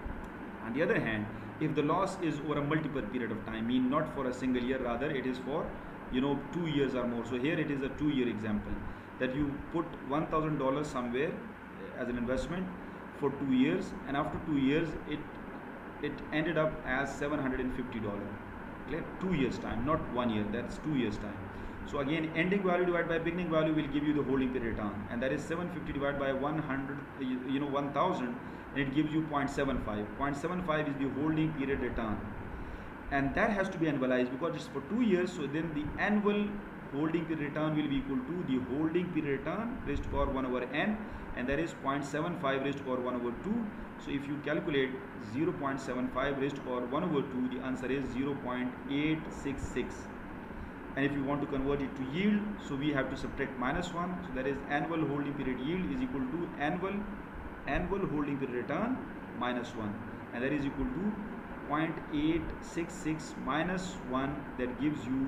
Speaker 1: On the other hand, if the loss is over a multiple period of time, mean not for a single year, rather it is for, you know, two years or more. So here it is a two year example, that you put one thousand dollars somewhere as an investment for two years, and after two years it it ended up as seven hundred fifty dollars. Clear? Two years time, not one year, that's two years time. So again, ending value divided by beginning value will give you the holding period return, and that is seven hundred fifty divided by one hundred, you know, one thousand, and it gives you zero point seven five. zero point seven five is the holding period return, and that has to be annualized because it's for two years. So then the annual holding period return will be equal to the holding period return raised to power one over n, and that is zero point seven five raised to power one over two. So if you calculate zero point seven five raised to power one over two, the answer is zero point eight six six. And if you want to convert it to yield, so we have to subtract minus one. So that is annual holding period yield is equal to annual annual holding period return minus one, and that is equal to zero point eight six six minus one, that gives you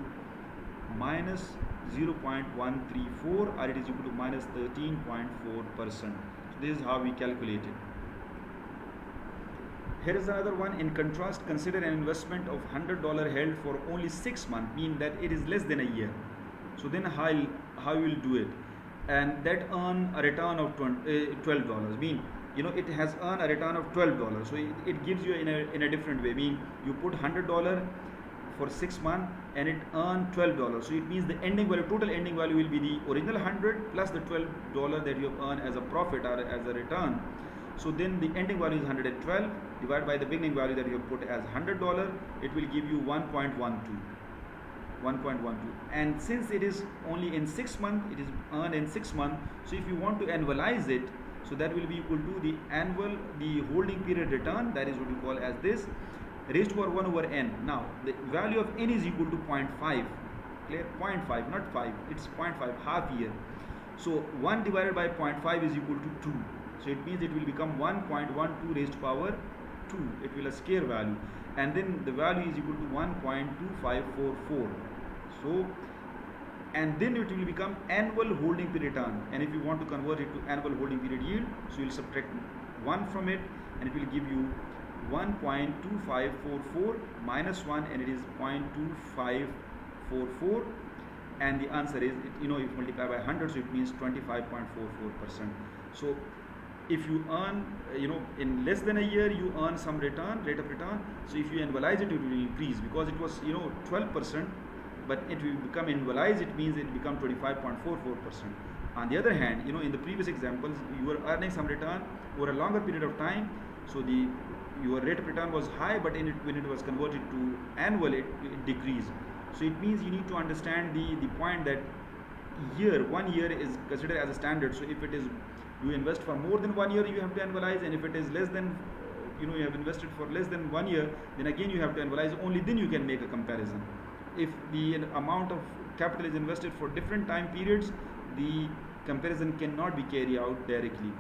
Speaker 1: minus zero point one three four, or it is equal to minus thirteen point four percent. So this is how we calculate it. Here is another one. In contrast, consider an investment of one hundred dollars held for only six months, mean that it is less than a year. So then how how you will do it? And that earn a return of twelve dollars, mean, you know, it has earned a return of twelve dollars. So it, it gives you in a, in a different way, mean you put one hundred dollars for six months and it earned twelve dollars. So it means the ending value, total ending value will be the original one hundred plus the twelve dollars that you have earned as a profit or as a return. So then the ending value is one hundred twelve divided by the beginning value that you have put as one hundred dollars, it will give you one point one two. one point one two. And since it is only in six months, it is earned in six months, so if you want to annualize it, so that will be equal to the annual, the holding period return, that is what we call as this, raised to power one over n. Now, the value of n is equal to zero point five. Clear? zero point five, not five, it's zero point five, half year. So one divided by zero point five is equal to two. So it means it will become one point one two raised to power two. It will a square value, and then the value is equal to one point two five four four. So, and then it will become annual holding period return. And if you want to convert it to annual holding period yield, so you will subtract one from it, and it will give you one point two five four four minus one, and it is zero point two five four four. And the answer is, you know, if you multiply by one hundred, so it means twenty-five point four four percent. So if you earn, you know, in less than a year, you earn some return, rate of return. So if you annualize it, it will increase, because it was, you know, twelve percent, but it will become annualized, it means it become twenty-five point four four percent. On the other hand, you know, in the previous examples, you were earning some return over a longer period of time, so the your rate of return was high, but in it, when it was converted to annual, it, it decreased. So it means you need to understand the, the point that year, one year is considered as a standard. So if it is You invest for more than one year, you have to annualize, and if it is less than, you know, you have invested for less than one year, then again you have to annualize. Only then you can make a comparison. If the amount of capital is invested for different time periods, the comparison cannot be carried out directly.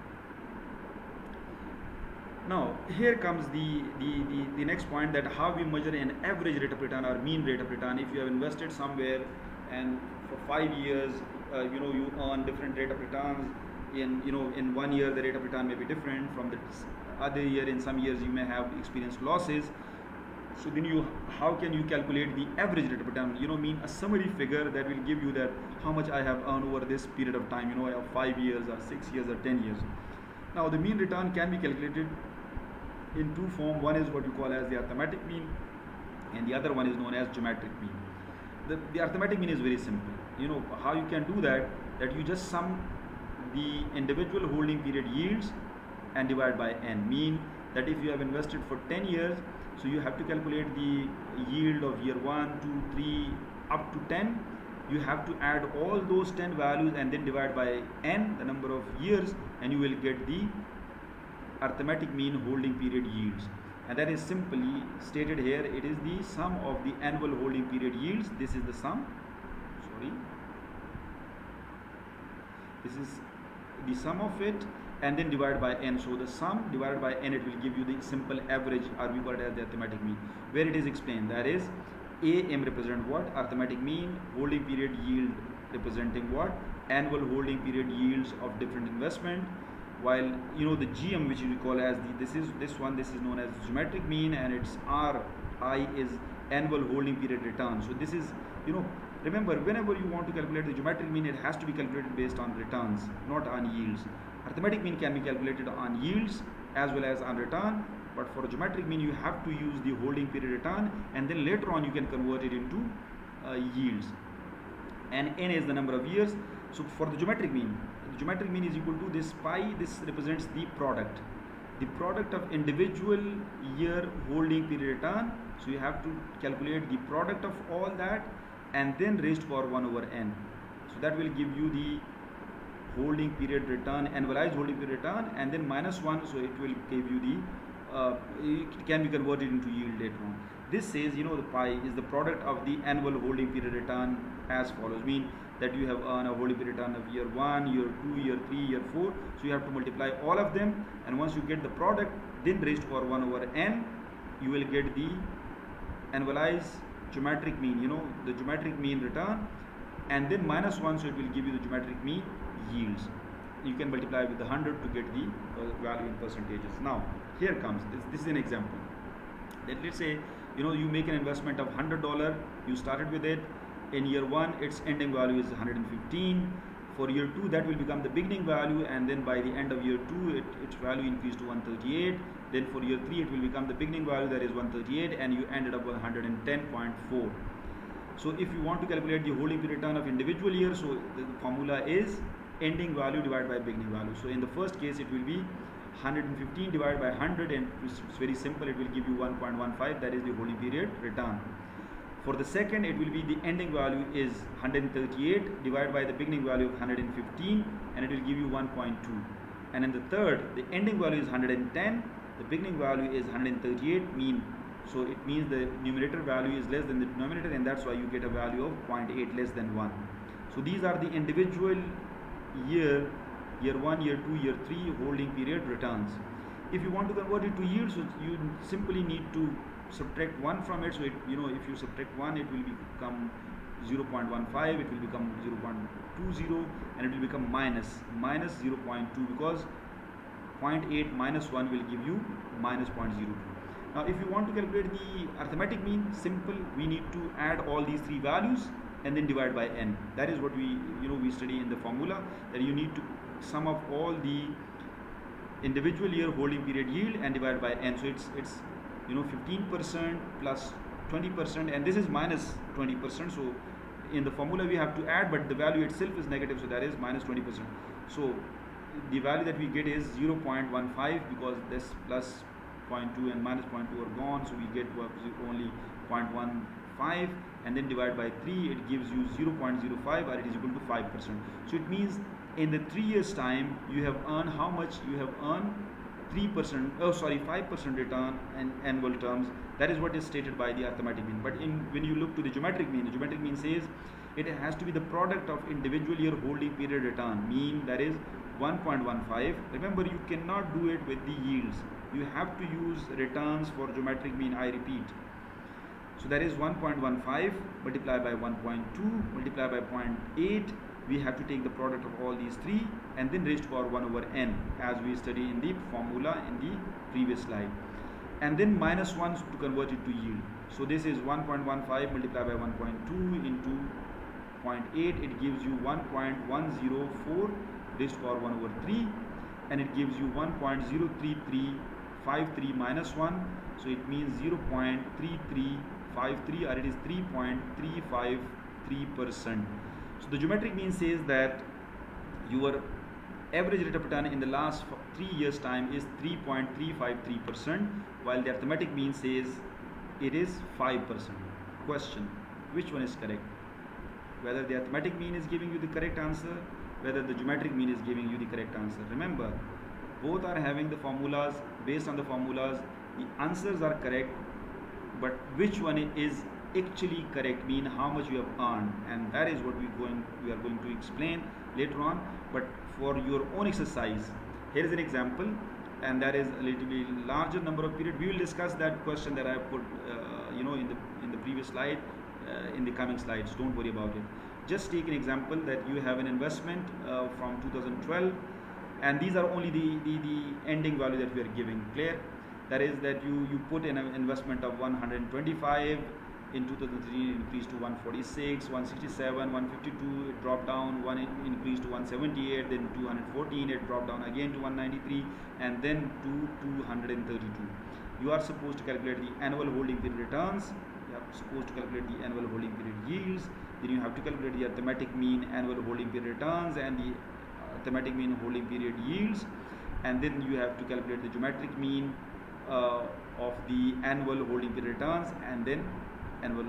Speaker 1: Now here comes the, the, the, the next point, that how we measure an average rate of return or mean rate of return. If you have invested somewhere and for five years, uh, you know, you earn different rate of returns. In, you know, in one year the rate of return may be different from the other year. In some years you may have experienced losses. So then you, how can you calculate the average rate of return? You know, mean a summary figure that will give you that how much I have earned over this period of time. You know, I have five years or six years or ten years. Now the mean return can be calculated in two forms. One is what you call as the arithmetic mean, and the other one is known as geometric mean. The, the arithmetic mean is very simple. You know how you can do that, that you just sum the individual holding period yields and divide by n. Mean that if you have invested for ten years, so you have to calculate the yield of year one, two, three up to ten. You have to add all those ten values and then divide by n, the number of years, and you will get the arithmetic mean holding period yields. And that is simply stated here. It is the sum of the annual holding period yields. This is the sum. Sorry. This is the sum of it, and then divided by n. So the sum divided by n, it will give you the simple average, or we call it as the arithmetic mean, where it is explained. That is, A M represent what? Arithmetic mean. Holding period yield representing what? Annual holding period yields of different investment. While you know the G M, which we call as the, this is this one, this is known as geometric mean, and its R I is annual holding period return. So this is, you know, remember, whenever you want to calculate the geometric mean, it has to be calculated based on returns, not on yields. Arithmetic mean can be calculated on yields as well as on return, but for geometric mean you have to use the holding period return, and then later on you can convert it into uh, yields. And n is the number of years. So for the geometric mean, the geometric mean is equal to this pi. This represents the product, the product of individual year holding period return. So you have to calculate the product of all that and then raised to power one over n. So that will give you the holding period return, annualized holding period return, and then minus one. So it will give you the, uh, it can be converted into yield later on. This says, you know, the pi is the product of the annual holding period return as follows. Mean that you have earned a holding period return of year one, year two, year three, year four. So you have to multiply all of them, and once you get the product, then raised to power one over n, you will get the annualized geometric mean, you know, the geometric mean return, and then minus one. So it will give you the geometric mean yields. You can multiply with the one hundred to get the uh, value in percentages. Now here comes this, this is an example. That let's say, you know, you make an investment of one hundred dollars. You started with it. In year one, its ending value is one hundred fifteen. For year two, that will become the beginning value, and then by the end of year two, it, its value increased to one hundred thirty-eight. Then for year three, it will become the beginning value, that is one hundred thirty-eight, and you ended up with one hundred ten point four. So if you want to calculate the holding period return of individual year, so the formula is ending value divided by beginning value. So in the first case, it will be one hundred fifteen divided by one hundred, and it's very simple. It will give you one point one five. That is the holding period return. For the second, it will be the ending value is one hundred thirty-eight divided by the beginning value of one hundred fifteen, and it will give you one point two. And in the third, the ending value is one hundred ten, the beginning value is one hundred thirty-eight mean. So it means the numerator value is less than the denominator, and that's why you get a value of zero point eight, less than one. So these are the individual year, year one, year two, year three holding period returns. If you want to convert it to yields, so you simply need to subtract one from it. So it, you know, if you subtract one, it will become zero point one five, it will become zero point two zero, and it will become minus minus zero point two, because zero point eight minus one will give you minus zero point zero two. Now if you want to calculate the arithmetic mean, simple, we need to add all these three values and then divide by n. That is what we, you know, we study in the formula, that you need to sum up all the individual year holding period yield and divide by n. So it's it's you know, fifteen percent plus twenty percent, and this is minus twenty percent. So in the formula we have to add, but the value itself is negative, so that is minus twenty percent. So the value that we get is zero point one five, because this plus zero point two and minus zero point two are gone, so we get only zero point one five, and then divide by three, it gives you zero point zero five, or it is equal to five percent. So it means in the three years time you have earned how much? You have earned three percent, oh sorry, five percent return in annual terms. That is what is stated by the arithmetic mean. But in when you look to the geometric mean, the geometric mean says it has to be the product of individual year holding period return, mean that is one point one five. Remember, you cannot do it with the yields. You have to use returns for geometric mean, I repeat. So that is one point one five multiplied by one point two multiplied by zero point eight. We have to take the product of all these three and then raised to power one over n, as we study in the formula in the previous slide, and then minus one to convert it to yield. So this is one point one five multiplied by one point two into zero point eight. It gives you one point one zero four raised to power one over three, and it gives you one point zero three three five three minus one. So it means zero point three three five three, or it is three point three five three percent. So the geometric mean says that your average rate of return in the last three years time is three point three five three percent, while the arithmetic mean says it is five percent. Question: which one is correct? Whether the arithmetic mean is giving you the correct answer, whether the geometric mean is giving you the correct answer. Remember, both are having the formulas. Based on the formulas, the answers are correct, but which one is actually correct, mean how much you have earned, and that is what we going we are going to explain later on. But for your own exercise, here is an example, and that is a little bit larger number of period. We will discuss that question that I have put uh, you know in the in the previous slide uh, in the coming slides. Don't worry about it. Just take an example that you have an investment uh, from two thousand twelve, and these are only the, the the ending value that we are giving. Clear? That is that you you put in an investment of one hundred twenty-five. In two thousand three, it increased to one forty-six, one sixty-seven, one fifty-two, it dropped down, one increased to one seventy-eight, then two hundred fourteen, it dropped down again to one ninety-three, and then to two hundred thirty-two. You are supposed to calculate the annual holding period returns, you are supposed to calculate the annual holding period yields, then you have to calculate the arithmetic mean annual holding period returns and the arithmetic mean holding period yields, and then you have to calculate the geometric mean uh, of the annual holding period returns, and then annual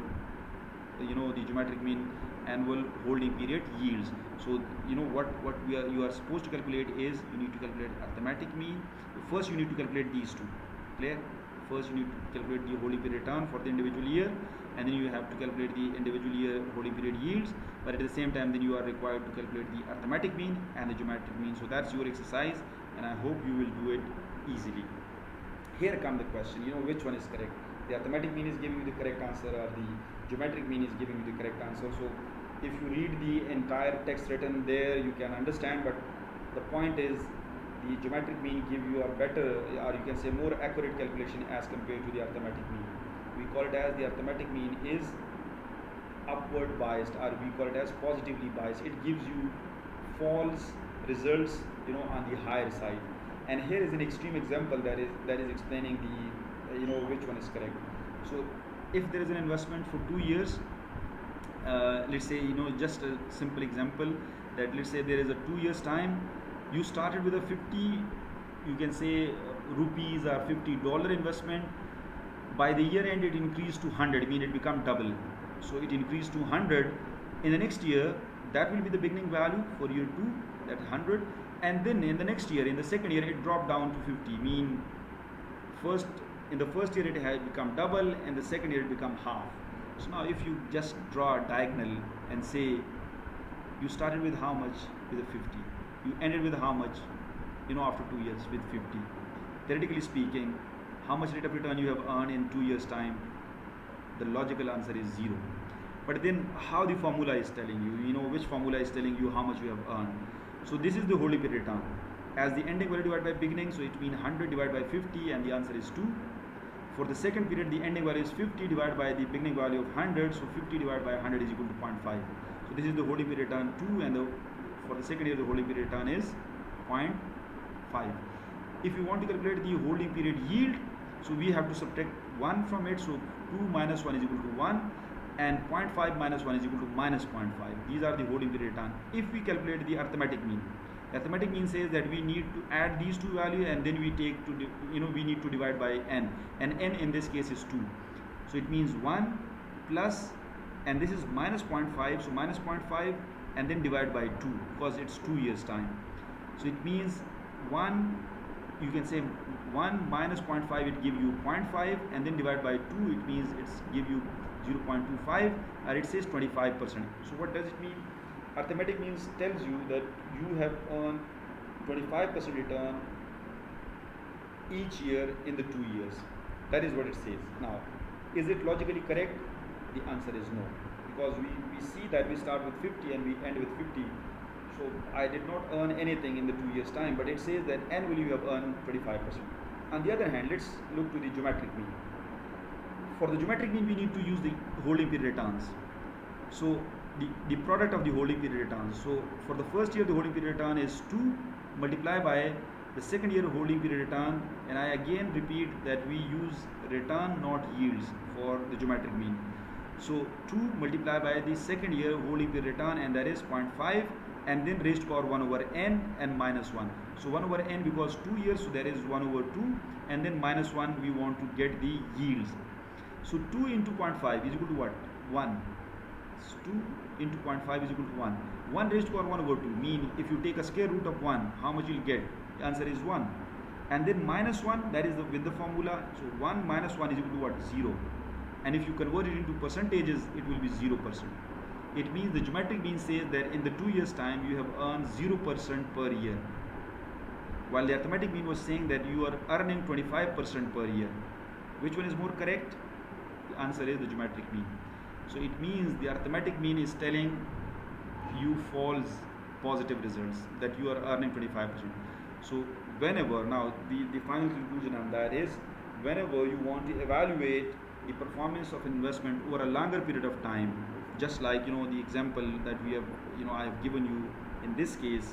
Speaker 1: you know the geometric mean annual holding period yields. So you know what what we are you are supposed to calculate is you need to calculate arithmetic mean. First you need to calculate these two. Clear? First you need to calculate the holding period return for the individual year, and then you have to calculate the individual year holding period yields, but at the same time then you are required to calculate the arithmetic mean and the geometric mean. So that's your exercise, and I hope you will do it easily. Here come the question, you know which one is correct. The arithmetic mean is giving you the correct answer, or the geometric mean is giving you the correct answer. So if you read the entire text written there, you can understand, but the point is the geometric mean give you a better, or you can say more accurate calculation as compared to the arithmetic mean. We call it as the arithmetic mean is upward biased, or we call it as positively biased. It gives you false results, you know, on the higher side. And here is an extreme example that is that is explaining the you know which one is correct. So if there is an investment for two years, uh, let's say, you know just a simple example, that let's say there is a two years time, you started with a fifty, you can say uh, rupees or fifty dollar investment. By the year end it increased to one hundred, I mean it become double. So it increased to one hundred. In the next year, that will be the beginning value for year two, that one hundred, and then in the next year, in the second year, it dropped down to fifty, mean first in the first year it had become double, and the second year it become half. So now if you just draw a diagonal and say you started with how much? With a fifty. You ended with how much? You know after two years with fifty. Theoretically speaking, how much rate of return you have earned in two years time? The logical answer is zero. But then how the formula is telling you, you know which formula is telling you how much you have earned. So this is the holding period return. As the ending value divided by beginning, so it means one hundred divided by fifty, and the answer is two. For the second period, the ending value is fifty divided by the beginning value of one hundred, so fifty divided by one hundred is equal to zero point five. So this is the holding period return two, and the, for the second year the holding period return is zero point five. If you want to calculate the holding period yield, so we have to subtract one from it, so two minus one is equal to one, and zero point five minus one is equal to minus zero point five. These are the holding period return. If we calculate the arithmetic mean, arithmetic mean says that we need to add these two values, and then we take to you know we need to divide by n, and n in this case is two. So it means one plus, and this is minus zero point five, so minus zero point five and then divide by two because it's two years time. So it means one, you can say one minus zero point five, it give you zero point five, and then divide by two, it means it's give you zero point two five, and it says twenty-five percent. So what does it mean? Arithmetic means tells you that you have earned twenty-five percent return each year in the two years. That is what it says. Now, is it logically correct? The answer is no, because we, we see that we start with fifty and we end with fifty. So I did not earn anything in the two years time, but it says that annually you have earned twenty-five percent. On the other hand, let's look to the geometric mean. For the geometric mean, we need to use the holding period returns. So the, the product of the holding period returns. So for the first year, the holding period return is two multiplied by the second year holding period return, and I again repeat that we use return, not yields, for the geometric mean. So two multiplied by the second year holding period return, and that is zero point five, and then raised to power one over n and minus one. So one over n because two years, so there is one over two, and then minus one, we want to get the yields. So two into zero point five is equal to what? one. So two into zero point five is equal to one. one raised to power one over two, mean if you take a square root of one, how much you'll get? The answer is one. And then minus one, that is the, with the formula. So one minus one is equal to what? zero. And if you convert it into percentages, it will be zero percent. It means the geometric mean says that in the two years time, you have earned zero percent per year. While the arithmetic mean was saying that you are earning twenty-five percent per year. Which one is more correct? The answer is the geometric mean. So it means the arithmetic mean is telling you false positive results, that you are earning twenty-five percent. So whenever, now the, the final conclusion on that is, whenever you want to evaluate the performance of investment over a longer period of time, just like, you know, the example that we have, you know, I have given you in this case,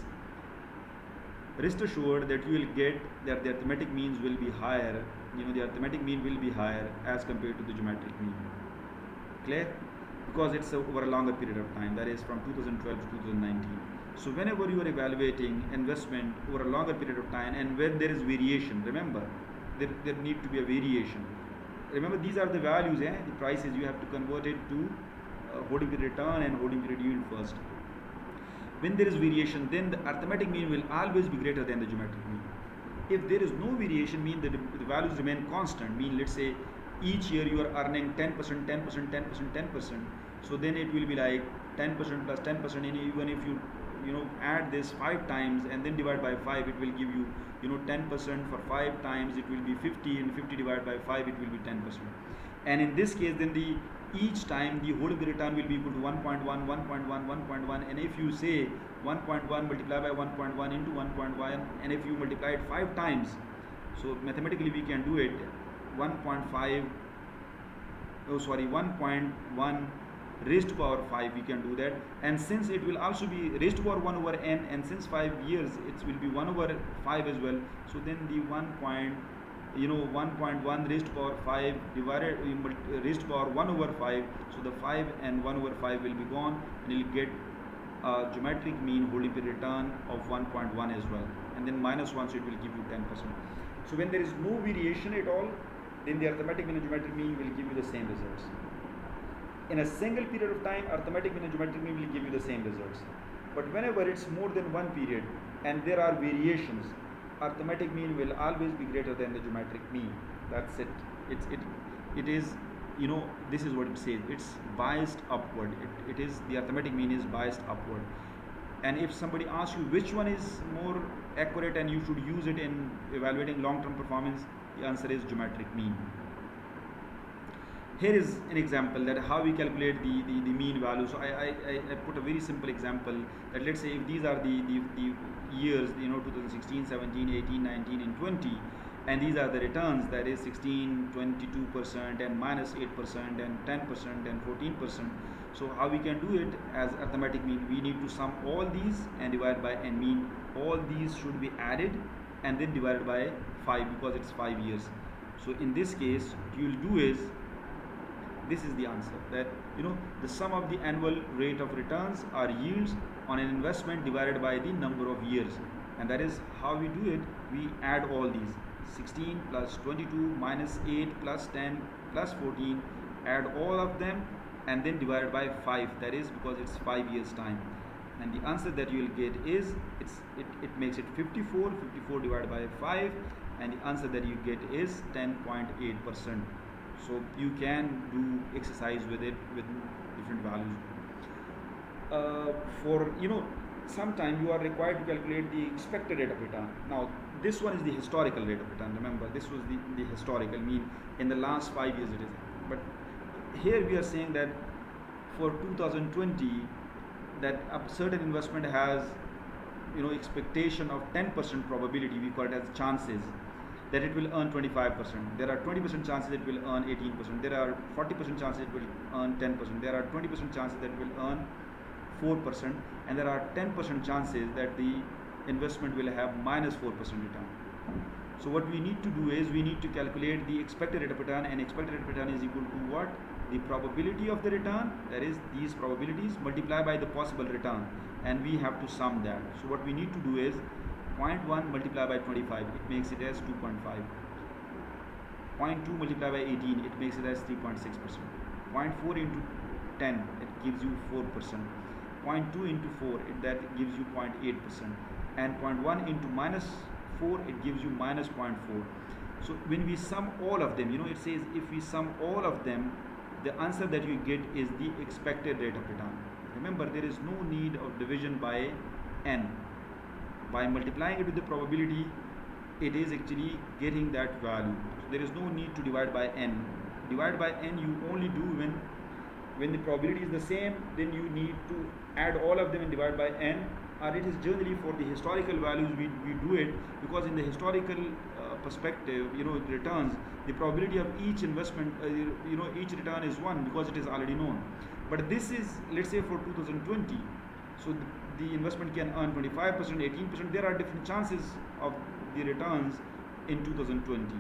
Speaker 1: rest assured that you will get that the arithmetic means will be higher, you know, the arithmetic mean will be higher as compared to the geometric mean. Clear? Because it's over a longer period of time, that is from two thousand twelve to two thousand nineteen. So whenever you are evaluating investment over a longer period of time, and when there is variation, remember, there, there need to be a variation. Remember, these are the values, eh? The prices, you have to convert it to uh, holding period return and holding period yield first. When there is variation, then the arithmetic mean will always be greater than the geometric mean. If there is no variation, mean that the values remain constant, mean let's say each year you are earning ten percent, ten percent, ten percent, ten percent. So then it will be like ten percent plus ten percent, and even if you you know add this five times and then divide by five, it will give you you know ten percent for five times, it will be fifty, and fifty divided by five, it will be ten percent. And in this case, then the each time the holding period return will be equal to one point one, one point one, one point one, and if you say one point one multiplied by one point one into one point one, and if you multiply it five times, so mathematically we can do it one point five, oh sorry, one point one raised to power five, we can do that. And since it will also be raised to power one over n, and since five years it will be one over five as well, so then the one point you know one point one raised to power five divided uh, raised to power one over five, so the five and one over five will be gone, and you'll get a geometric mean holding period return of one point one as well, and then minus one, so it will give you ten percent. So when there is no variation at all, then the arithmetic mean and geometric mean will give you the same results. In a single period of time, arithmetic mean and geometric mean will give you the same results. But whenever it's more than one period and there are variations, arithmetic mean will always be greater than the geometric mean. That's it. It's it. It is, you know, this is what it says. It's biased upward. It, it is the arithmetic mean is biased upward. And if somebody asks you which one is more accurate and you should use it in evaluating long-term performance, the answer is geometric mean. Here is an example that how we calculate the, the, the mean value. So I, I, I put a very simple example that let's say if these are the, the, the years, you know, two thousand sixteen, seventeen, eighteen, nineteen and twenty, and these are the returns, that is sixteen, twenty-two percent and minus eight percent and ten percent and fourteen percent. So how we can do it as arithmetic mean, we need to sum all these and divide by n mean. All these should be added and then divided by five because it's five years. So in this case, what you will do is, this is the answer, that you know the sum of the annual rate of returns or yields on an investment divided by the number of years, and that is how we do it. We add all these, sixteen plus twenty-two minus eight plus ten plus fourteen, add all of them and then divided by five, that is because it's five years time. and the answer that you will get is it's it, it makes it fifty-four. fifty-four divided by five, and the answer that you get is ten point eight percent. So you can do exercise with it with different values. Uh, for you know sometime you are required to calculate the expected rate of return. Now this one is the historical rate of return. Remember, this was the, the historical mean in the last five years it is. But here we are saying that for two thousand twenty, that a certain investment has you know expectation of ten percent probability, we call it as chances, that it will earn twenty-five percent. There are twenty percent chances it will earn eighteen percent. There are forty percent chances it will earn ten percent. There are twenty percent chances that it will earn four percent, and there are ten percent chances that the investment will have minus four percent return. So what we need to do is we need to calculate the expected rate of return, and expected rate of return is equal to what? The probability of the return, that is these probabilities, multiplied by the possible return, and we have to sum that. So what we need to do is zero point one multiplied by twenty-five, it makes it as two point five. zero point two multiplied by eighteen, it makes it as three point six percent. zero point four into ten, it gives you four percent. zero point two into four, it, that gives you zero point eight percent. And zero point one into minus four, it gives you minus zero point four. So when we sum all of them, you know, it says if we sum all of them, the answer that you get is the expected rate of return. Remember, there is no need of division by n. By multiplying it with the probability, it is actually getting that value. So there is no need to divide by n. Divide by n you only do when when the probability is the same, then you need to add all of them and divide by n. Or it is generally for the historical values we, we do it, because in the historical uh, perspective, you know, returns, the probability of each investment, uh, you know, each return is one because it is already known. But this is, let's say for two thousand twenty, so the, the investment can earn twenty-five percent, eighteen percent, there are different chances of the returns in two thousand twenty.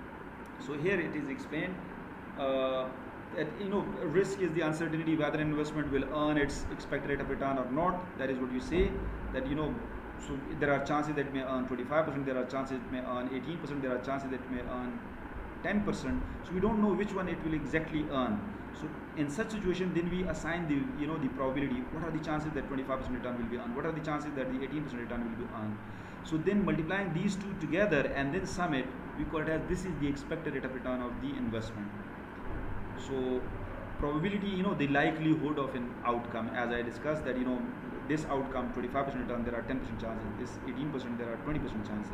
Speaker 1: So here it is explained uh, that you know risk is the uncertainty whether an investment will earn its expected rate of return or not. That is what you say, that you know so there are chances that it may earn twenty-five percent, there are chances it may earn eighteen percent, there are chances that it may earn ten percent. So we don't know which one it will exactly earn. So in such situation, then we assign the you know the probability. What are the chances that twenty-five percent return will be earned? What are the chances that the eighteen percent return will be earned? So then multiplying these two together and then sum it, we call it as this is the expected rate of return of the investment. So probability, you know, the likelihood of an outcome, as I discussed, that you know this outcome twenty-five percent return, there are ten percent chances. This eighteen percent, there are twenty percent chances.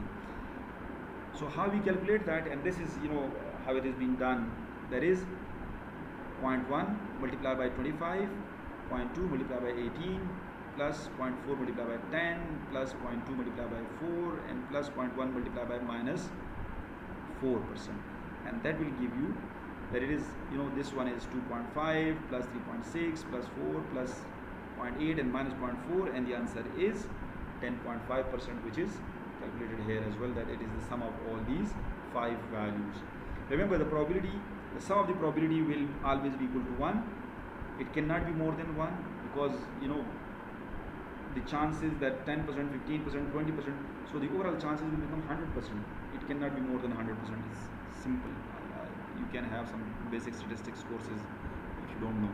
Speaker 1: So how we calculate that, and this is you know how it is being done. That is zero point one multiplied by twenty-five, zero point two multiplied by eighteen, plus zero point four multiplied by ten, plus zero point two multiplied by four, and plus zero point one multiplied by minus four percent, and that will give you that it is you know this one is two point five plus three point six plus four plus zero point eight and minus zero point four, and the answer is ten point five percent, which is calculated here as well, that it is the sum of all these five values. Remember, the probability, the sum of the probability will always be equal to one. It cannot be more than one, because you know the chances that ten percent, fifteen percent, twenty percent, so the overall chances will become one hundred percent. It cannot be more than one hundred percent. It's simple. Uh, you can have some basic statistics courses if you don't know.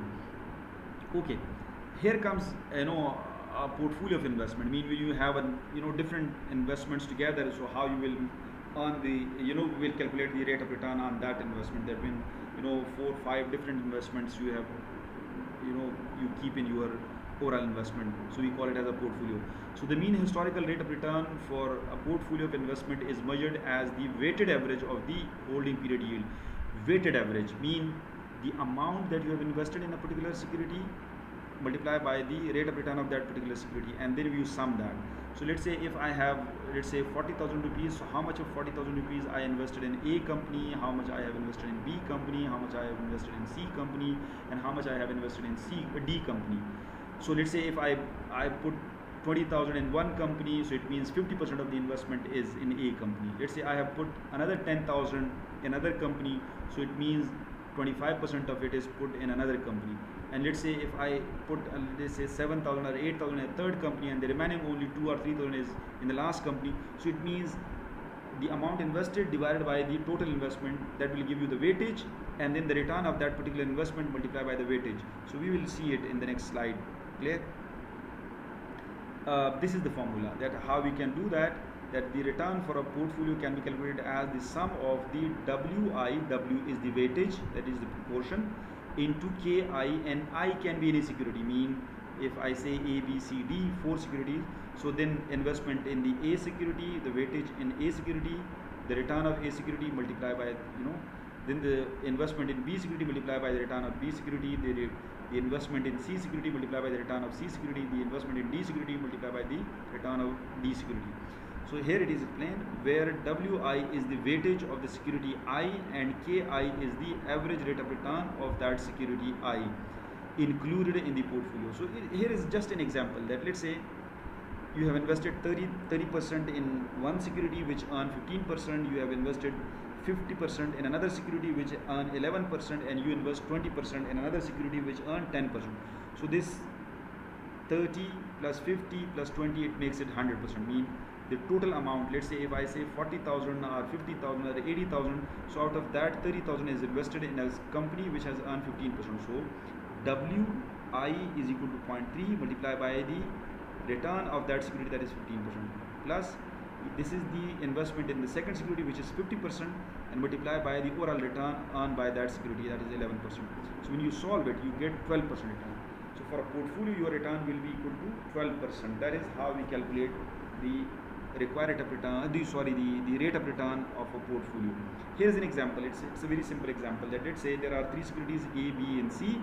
Speaker 1: Okay, here comes you know a portfolio of investment. I mean, when you have a you know different investments together, so how you will earn the you know will calculate the rate of return on that investment. That when you know four, five different investments you have you know you keep in your overall investment, so we call it as a portfolio. So the mean historical rate of return for a portfolio of investment is measured as the weighted average of the holding period yield. Weighted average mean the amount that you have invested in a particular security multiplied by the rate of return of that particular security, and then you sum that. So let's say if I have let's say forty thousand rupees, so how much of forty thousand rupees I invested in A company, how much I have invested in B company, how much I have invested in C company, and how much I have invested in C D company. So let's say if I I put twenty thousand in one company, so it means fifty percent of the investment is in A company. Let's say I have put another ten thousand in another company, so it means twenty-five percent of it is put in another company. And let's say if I put uh, let's say seven thousand or eight thousand in a third company, and the remaining only two or three thousand is in the last company, so it means the amount invested divided by the total investment, that will give you the weightage, and then the return of that particular investment multiplied by the weightage. So we will see it in the next slide. Clear? uh, this is the formula that how we can do that, that the return for a portfolio can be calculated as the sum of the W I, W is the weightage, that is the proportion, into K I, and I can be any security. Mean if I say A, B, C, D, four securities, so then investment in the A security, the weightage in A security, the return of A security multiplied by, you know, then the investment in B security multiplied by the return of B security, the, the investment in C security multiplied by the return of C security, the investment in D security multiplied by the return of D security. So here it is explained where W I is the weightage of the security I and K I is the average rate of return of that security I included in the portfolio. So it, here is just an example that let's say you have invested thirty percent in one security which earn fifteen percent, you have invested fifty percent in another security which earn eleven percent, and you invest twenty percent in another security which earn ten percent. So this thirty plus fifty plus twenty, it makes it one hundred percent. Mean the total amount, let's say if I say forty thousand or fifty thousand or eighty thousand, so out of that thirty thousand is invested in a company which has earned fifteen percent. So W I is equal to zero point three multiplied by the return of that security, that is fifteen percent, plus this is the investment in the second security which is fifty percent, and multiplied by the overall return earned by that security, that is eleven percent. So when you solve it, you get twelve percent return. So for a portfolio, your return will be equal to twelve percent. That is how we calculate the required rate of return, the, sorry, the, the rate of return of a portfolio. Here is an example. It's, it's a very simple example that let's say there are three securities A, B and C,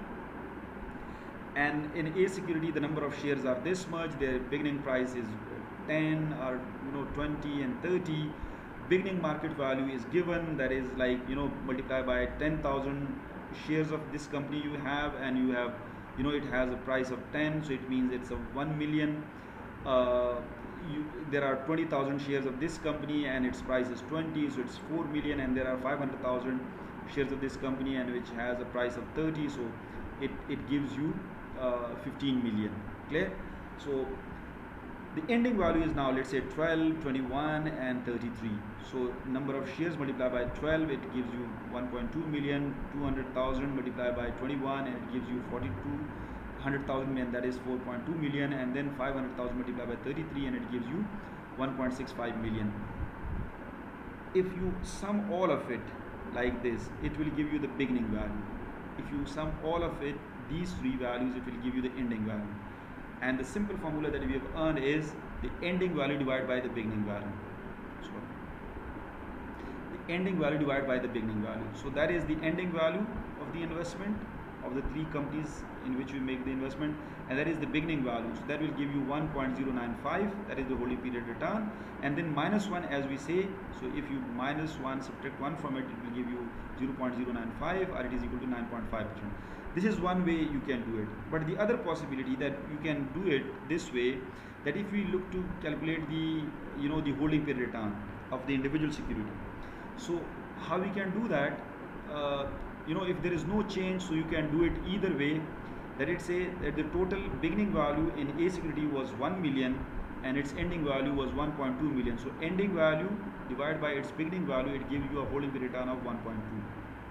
Speaker 1: and in A security the number of shares are this much, their beginning price is ten or you know twenty and thirty, beginning market value is given, that is like you know multiply by ten thousand shares of this company you have, and you have you know it has a price of ten, so it means it's a one million. Uh, you, there are twenty thousand shares of this company and its price is twenty, so it's four million, and there are five hundred thousand shares of this company and which has a price of thirty, so it, it gives you uh, fifteen million. Clear? So the ending value is now let's say twelve, twenty-one and thirty-three. So number of shares multiplied by twelve, it gives you one point two million, two hundred thousand multiplied by twenty-one, and it gives you forty-two hundred thousand, and that is four point two million, and then five hundred thousand multiplied by thirty-three, and it gives you one point six five million. If you sum all of it like this, it will give you the beginning value. If you sum all of it, these three values, it will give you the ending value. And the simple formula that we have earned is the ending value divided by the beginning value. So the ending value divided by the beginning value. So that is the ending value of the investment of the three companies in which we make the investment, and that is the beginning value. So that will give you one point zero nine five, that is the holding period return, and then minus one as we say. So if you minus one, subtract one from it, it will give you zero point zero nine five, or it is equal to nine point five percent. This is one way you can do it. But the other possibility that you can do it this way, that if we look to calculate the you know the holding period return of the individual security, so how we can do that? Uh, you know if there is no change, so you can do it either way. That it say that the total beginning value in A security was one million and its ending value was one point two million. So ending value divided by its beginning value, it gives you a holding period return of one point two.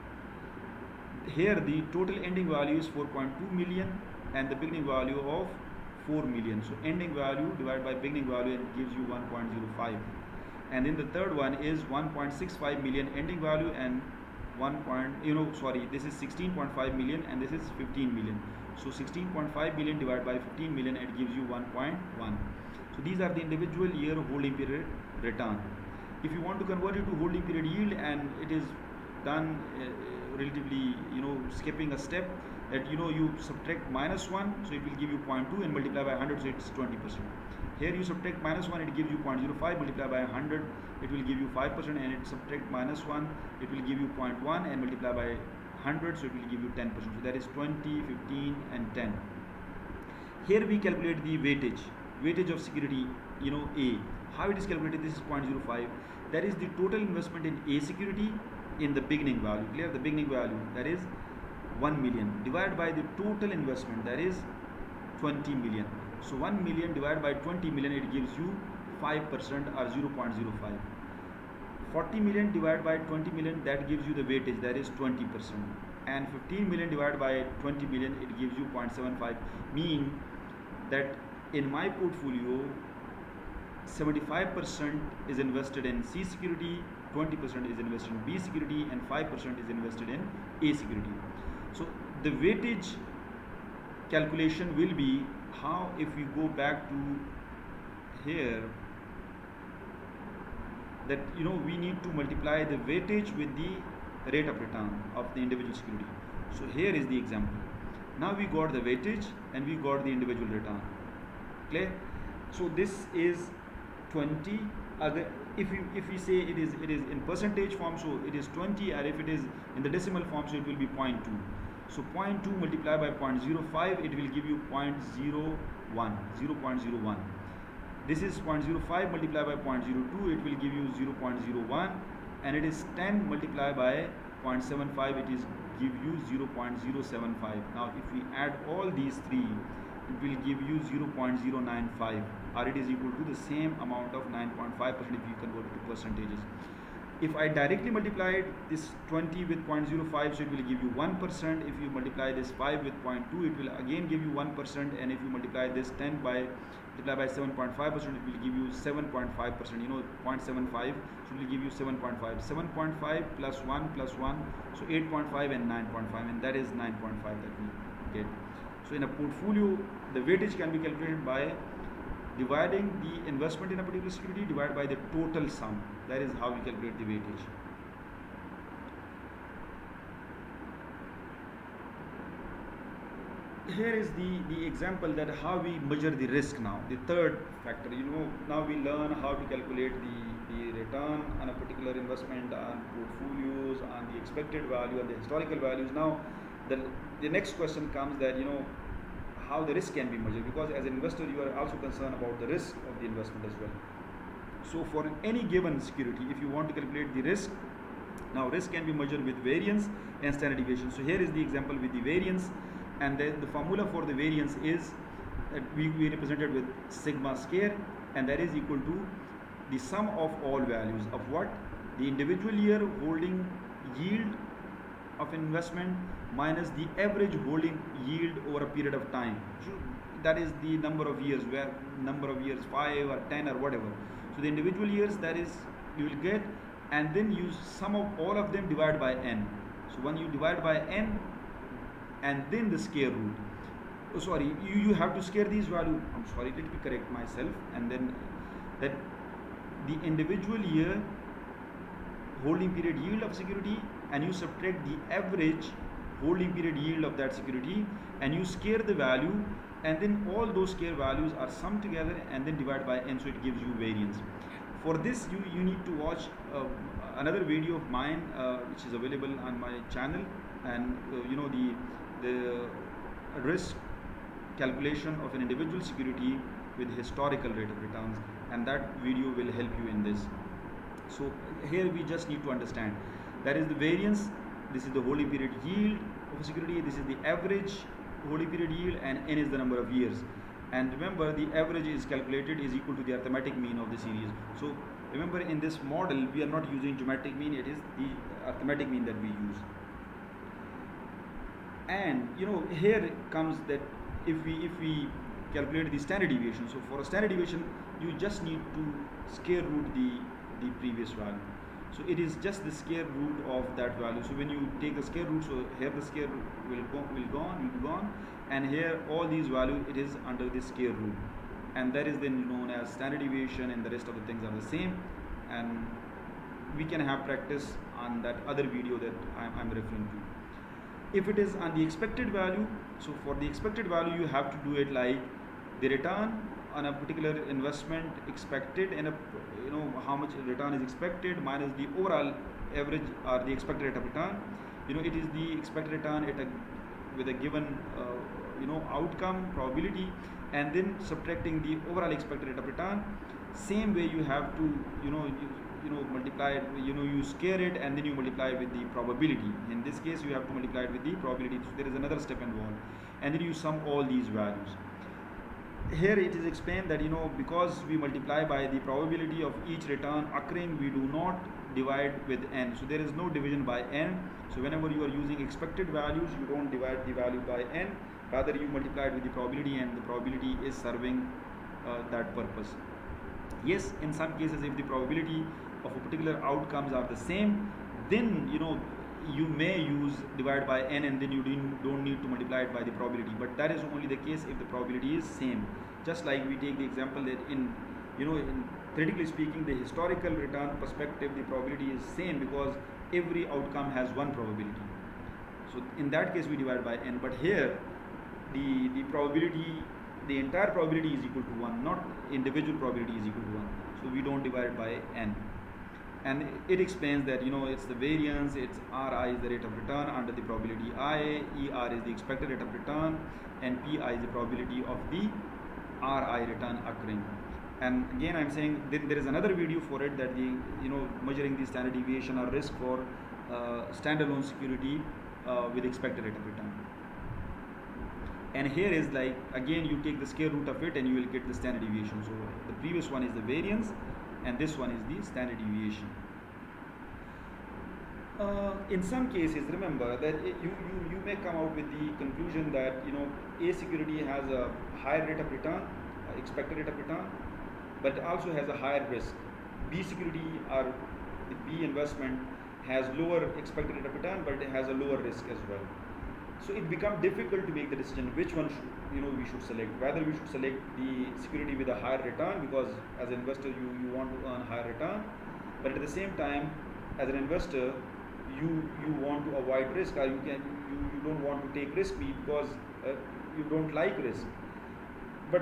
Speaker 1: Here the total ending value is four point two million and the beginning value of four million. So ending value divided by beginning value, it gives you one point zero five. And then the third one is one point six five million ending value and one point, you know, sorry, this is sixteen point five million and this is fifteen million. So sixteen point five million divided by fifteen million, it gives you one point one. So these are the individual year holding period return. If you want to convert it to holding period yield, and it is done uh, relatively, you know, skipping a step, that you know you subtract minus one, so it will give you zero point two and multiply by one hundred, so it's twenty percent. Here you subtract minus one, it gives you zero point zero five, multiply by one hundred, it will give you five percent, and it subtract minus one, it will give you zero point one and multiply by one hundred, so it will give you ten percent. So that is twenty, fifteen and ten. Here we calculate the weightage, weightage of security, you know, A. How it is calculated? This is zero point zero five. That is the total investment in A security in the beginning value. Clear? The beginning value, that is one million, divided by the total investment, that is twenty million. So one million divided by twenty million, it gives you five percent or zero point zero five. forty million divided by twenty million, that gives you the weightage, that is twenty percent. And fifteen million divided by twenty million, it gives you zero point seven five. Mean that in my portfolio, seventy-five percent is invested in C security, twenty percent is invested in B security, and five percent is invested in A security. So the weightage calculation will be how, if we go back to here, that you know we need to multiply the weightage with the rate of return of the individual security. So here is the example. Now we got the weightage and we got the individual return. Clear? So this is twenty. If you if we say it is it is in percentage form, so it is twenty, or if it is in the decimal form, so it will be zero point two. So zero point two multiplied by zero point zero five, it will give you zero point zero one, zero point zero one. This is zero point zero five multiplied by zero point zero two, it will give you zero point zero one, and it is ten multiplied by zero point seven five, it is give you zero point zero seven five. Now if we add all these three, it will give you zero point zero nine five, or it is equal to the same amount of nine point five percent if you convert it to percentages. If I directly multiplied this twenty with zero point zero five, so it will give you one percent. If you multiply this five with zero point two, it will again give you one percent. And if you multiply this ten by multiply by seven point five percent, it will give you seven point five percent. You know, zero point seven five, so it will give you seven point five. seven point five plus one plus one, so eight point five and nine point five, and that is nine point five that we get. So in a portfolio, the weightage can be calculated by dividing the investment in a particular security divided by the total sum. That is how we calculate the weightage. Here is the, the example that how we measure the risk now. The third factor, you know, now we learn how to calculate the, the return on a particular investment, on portfolios, on the expected value, and the historical values. Now, the, the next question comes that, you know, how the risk can be measured, because as an investor you are also concerned about the risk of the investment as well. So for any given security, if you want to calculate the risk, now risk can be measured with variance and standard deviation. So here is the example with the variance, and then the formula for the variance is that we, we represented with sigma square, and that is equal to the sum of all values of what? The individual year holding yield of investment minus the average holding yield over a period of time. So that is the number of years, where number of years, five or ten or whatever. So the individual years, that is you will get, and then you sum of all of them divided by n. So when you divide by n and then the square root, oh sorry, you, you have to square these values. I'm sorry, let me correct myself. And then that the individual year holding period yield of security, and you subtract the average holding period yield of that security, and you scale the value, and then all those scale values are summed together and then divided by n, so it gives you variance. For this you, you need to watch uh, another video of mine uh, which is available on my channel, and uh, you know the the risk calculation of an individual security with historical rate of returns, and that video will help you in this. So here we just need to understand that is the variance, this is the holding period yield of a security, this is the average holding period yield, and n is the number of years. And remember, the average is calculated is equal to the arithmetic mean of the series. So remember, in this model we are not using geometric mean, it is the arithmetic mean that we use. And you know, here comes that if we if we calculate the standard deviation, so for a standard deviation you just need to square root the the previous value. So it is just the square root of that value. So when you take the square root, so here the square root will go will gone will be gone, and here all these values it is under the square root, and that is then known as standard deviation, and the rest of the things are the same. And we can have practice on that other video that I'm, I'm referring to. If it is on the expected value, so for the expected value you have to do it like the return on a particular investment expected, and a, you know how much return is expected minus the overall average or the expected rate of return. You know, it is the expected return at a with a given uh, you know outcome probability, and then subtracting the overall expected rate of return. Same way you have to you know you, you know multiply it, you know you scale it, and then you multiply it with the probability. In this case you have to multiply it with the probability, so there is another step involved, and then you sum all these values. Here it is explained that you know because we multiply by the probability of each return occurring, we do not divide with n. So there is no division by n. So whenever you are using expected values, you don't divide the value by n, rather you multiply it with the probability, and the probability is serving uh, that purpose. Yes, in some cases if the probability of a particular outcomes are the same, then you know you may use divide by n, and then you don't need to multiply it by the probability, but that is only the case if the probability is same. Just like we take the example that in you know in theoretically speaking, the historical return perspective, the probability is same because every outcome has one probability. So in that case we divide by n, but here the the probability, the entire probability is equal to one, not individual probability is equal to one. So we don't divide by n. And it explains that you know it's the variance, it's Ri is the rate of return under the probability I, Er is the expected rate of return, and Pi is the probability of the Ri return occurring. And again I'm saying that there is another video for it, that the you know measuring the standard deviation or risk for uh, standalone security uh, with expected rate of return. And here is like, again you take the square root of it and you will get the standard deviation. So the previous one is the variance and this one is the standard deviation. Uh, in some cases, remember that it, you, you, you may come out with the conclusion that you know A security has a higher rate of return, uh, expected rate of return, but also has a higher risk. B security or the B investment has lower expected rate of return, but it has a lower risk as well. So it becomes difficult to make the decision which one should, you know we should select. Whether we should select the security with a higher return, because as an investor you, you want to earn higher return, but at the same time as an investor you you want to avoid risk, or you can you, you don't want to take risk because uh, you don't like risk. But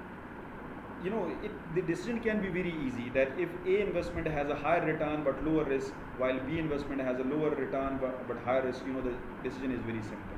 Speaker 1: you know it, the decision can be very easy, that if A investment has a higher return but lower risk, while B investment has a lower return but, but higher risk, you know the decision is very simple.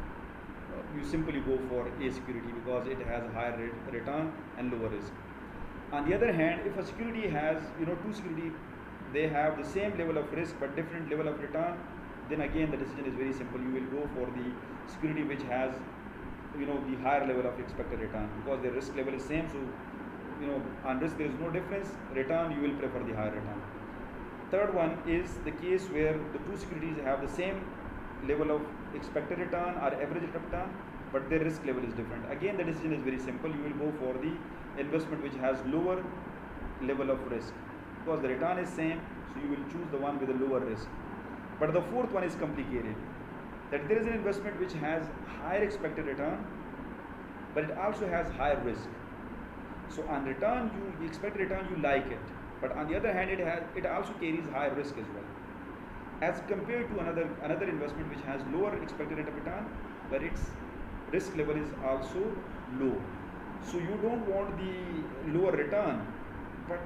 Speaker 1: You simply go for A security because it has a higher rate, return and lower risk. On the other hand, if a security has, you know, two security, they have the same level of risk but different level of return, then again the decision is very simple. You will go for the security which has, you know, the higher level of expected return, because the risk level is same. So, you know, on risk there is no difference. Return, you will prefer the higher return. Third one is the case where the two securities have the same level of expected return or average rate of return, but their risk level is different. Again the decision is very simple. You will go for the investment which has lower level of risk, because the return is same, so you will choose the one with a lower risk. But the fourth one is complicated, that there is an investment which has higher expected return, but it also has higher risk. So on return, you the expected return, you like it, but on the other hand it has it also carries higher risk as well, as compared to another another investment which has lower expected rate of return, but its risk level is also low. So you don't want the lower return, but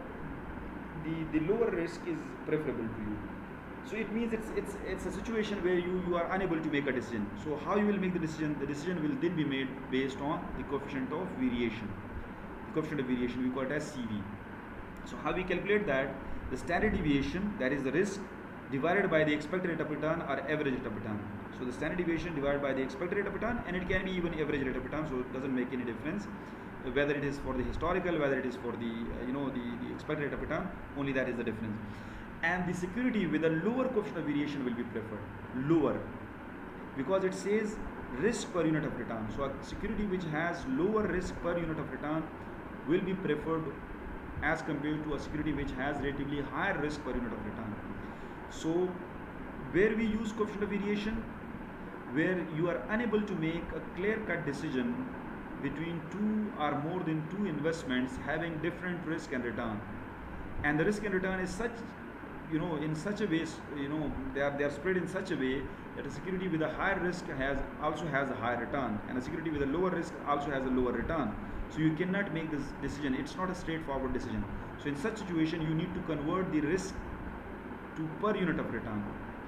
Speaker 1: the the lower risk is preferable to you. So it means it's it's it's a situation where you you are unable to make a decision. So how you will make the decision? The decision will then be made based on the coefficient of variation. The coefficient of variation, we call it as C V. So how we calculate that? The standard deviation, that is the risk, divided by the expected rate of return or average rate of return. So the standard deviation divided by the expected rate of return, and it can be even average rate of return, so it doesn't make any difference whether it is for the historical, whether it is for the uh, you know the, the expected rate of return, only that is the difference. And the security with a lower coefficient of variation will be preferred, lower, because it says risk per unit of return. So a security which has lower risk per unit of return will be preferred as compared to a security which has relatively higher risk per unit of return. So where we use coefficient of variation, where you are unable to make a clear-cut decision between two or more than two investments having different risk and return, and the risk and return is such, you know, in such a way, you know, they are they are spread in such a way that a security with a higher risk has also has a higher return, and a security with a lower risk also has a lower return. So you cannot make this decision. It's not a straightforward decision. So in such situation, you need to convert the risk to per unit of return.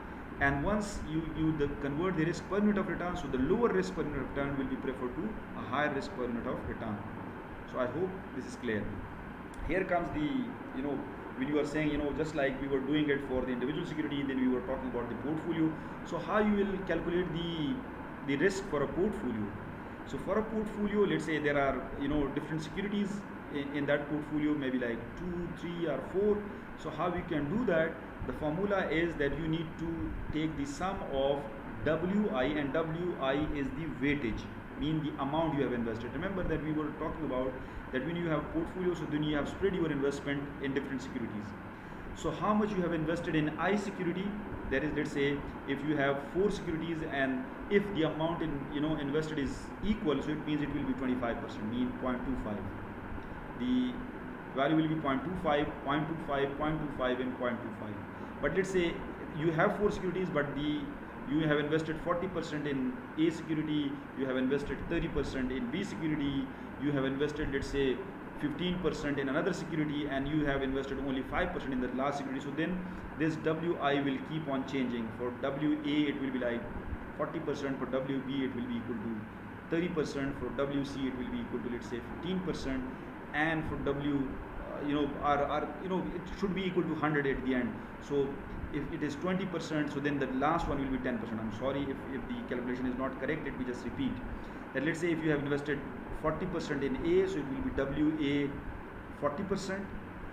Speaker 1: And once you, you the convert the risk per unit of return, so the lower risk per unit of return will be preferred to a higher risk per unit of return. So I hope this is clear. Here comes the, you know, when you are saying, you know, just like we were doing it for the individual security, then we were talking about the portfolio. So how you will calculate the, the risk for a portfolio. So for a portfolio, let's say there are, you know, different securities in, in that portfolio, maybe like two, three or four. So how we can do that? The formula is that you need to take the sum of Wi, and Wi is the weightage, mean the amount you have invested. Remember that we were talking about that when you have portfolio, so then you have spread your investment in different securities. So how much you have invested in I security, that is, let's say if you have four securities and if the amount in you know invested is equal, so it means it will be twenty-five percent, mean zero point two five. The value will be zero point two five, zero point two five, zero point two five and zero point two five. But let's say you have four securities, but the you have invested forty percent in A security, you have invested thirty percent in B security, you have invested, let's say, fifteen percent in another security, and you have invested only five percent in the last security. So then this Wi will keep on changing. For W A it will be like forty percent, for W B it will be equal to thirty percent, for W C it will be equal to, let's say, fifteen percent, and for W uh, you know R, R you know it should be equal to one hundred at the end. So if it is twenty percent, so then the last one will be ten percent. I'm sorry if, if the calculation is not correct, let me just repeat that. Let's say if you have invested forty percent in A, so it will be W A forty percent.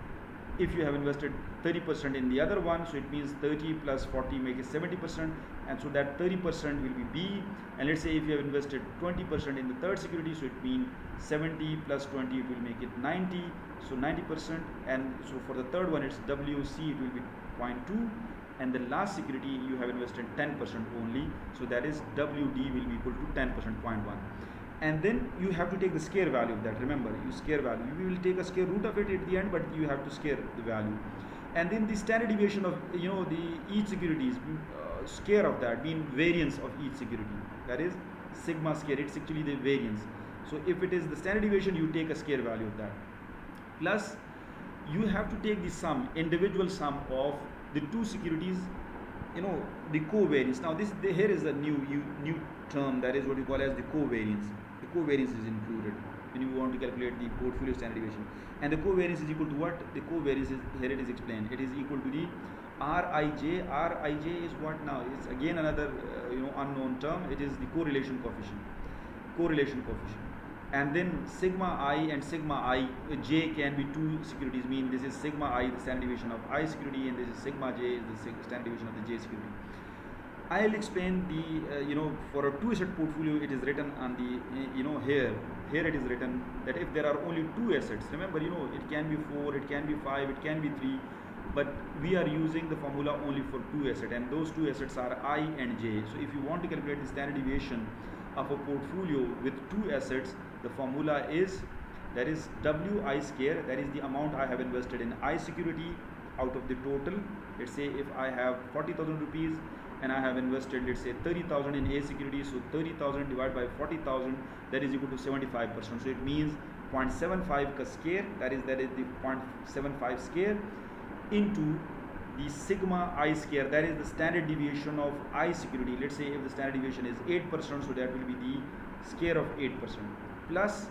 Speaker 1: If you have invested thirty percent in the other one, so it means thirty plus forty make it seventy percent, and so that thirty percent will be B. And let's say if you have invested twenty percent in the third security, so it means seventy plus twenty, it will make it ninety, so ninety percent. And so for the third one, it's W C, it will be zero point two, and the last security you have invested ten percent only, so that is W D will be equal to ten percent, zero point one. And then you have to take the square value of that. Remember, you square value, you will take a square root of it at the end, but you have to square the value. And then the standard deviation of you know the each securities, uh, square of that, mean variance of each security, that is sigma square. It's actually the variance. So if it is the standard deviation, you take a square value of that, plus you have to take the sum, individual sum of the two securities, you know the covariance. Now this the, here is a new new term, that is what you call as the covariance. The covariance is included when you want to calculate the portfolio standard deviation, and the covariance is equal to what? The covariance is, here it is explained, it is equal to the Rij. Rij is what now? It's again another uh, you know unknown term. It is the correlation coefficient. Correlation coefficient. And then sigma I and sigma I j can be two securities, mean this is sigma I, the standard deviation of I security, and this is sigma j, is the standard deviation of the j security. I'll explain the uh, you know for a two asset portfolio, it is written on the uh, you know here here it is written that if there are only two assets, remember you know it can be four, it can be five, it can be three, but we are using the formula only for two assets, and those two assets are I and j. So if you want to calculate the standard deviation of a portfolio with two assets, the formula is, that is Wi square, that is the amount I have invested in I security out of the total. Let's say if I have forty thousand rupees and I have invested, let's say, thirty thousand in A security, so thirty thousand divided by forty thousand, that is equal to seventy-five percent. So it means zero point seven five ka square, that is that is the zero point seven five square into the sigma I square, that is the standard deviation of I security. Let's say if the standard deviation is eight percent, so that will be the square of eight percent, plus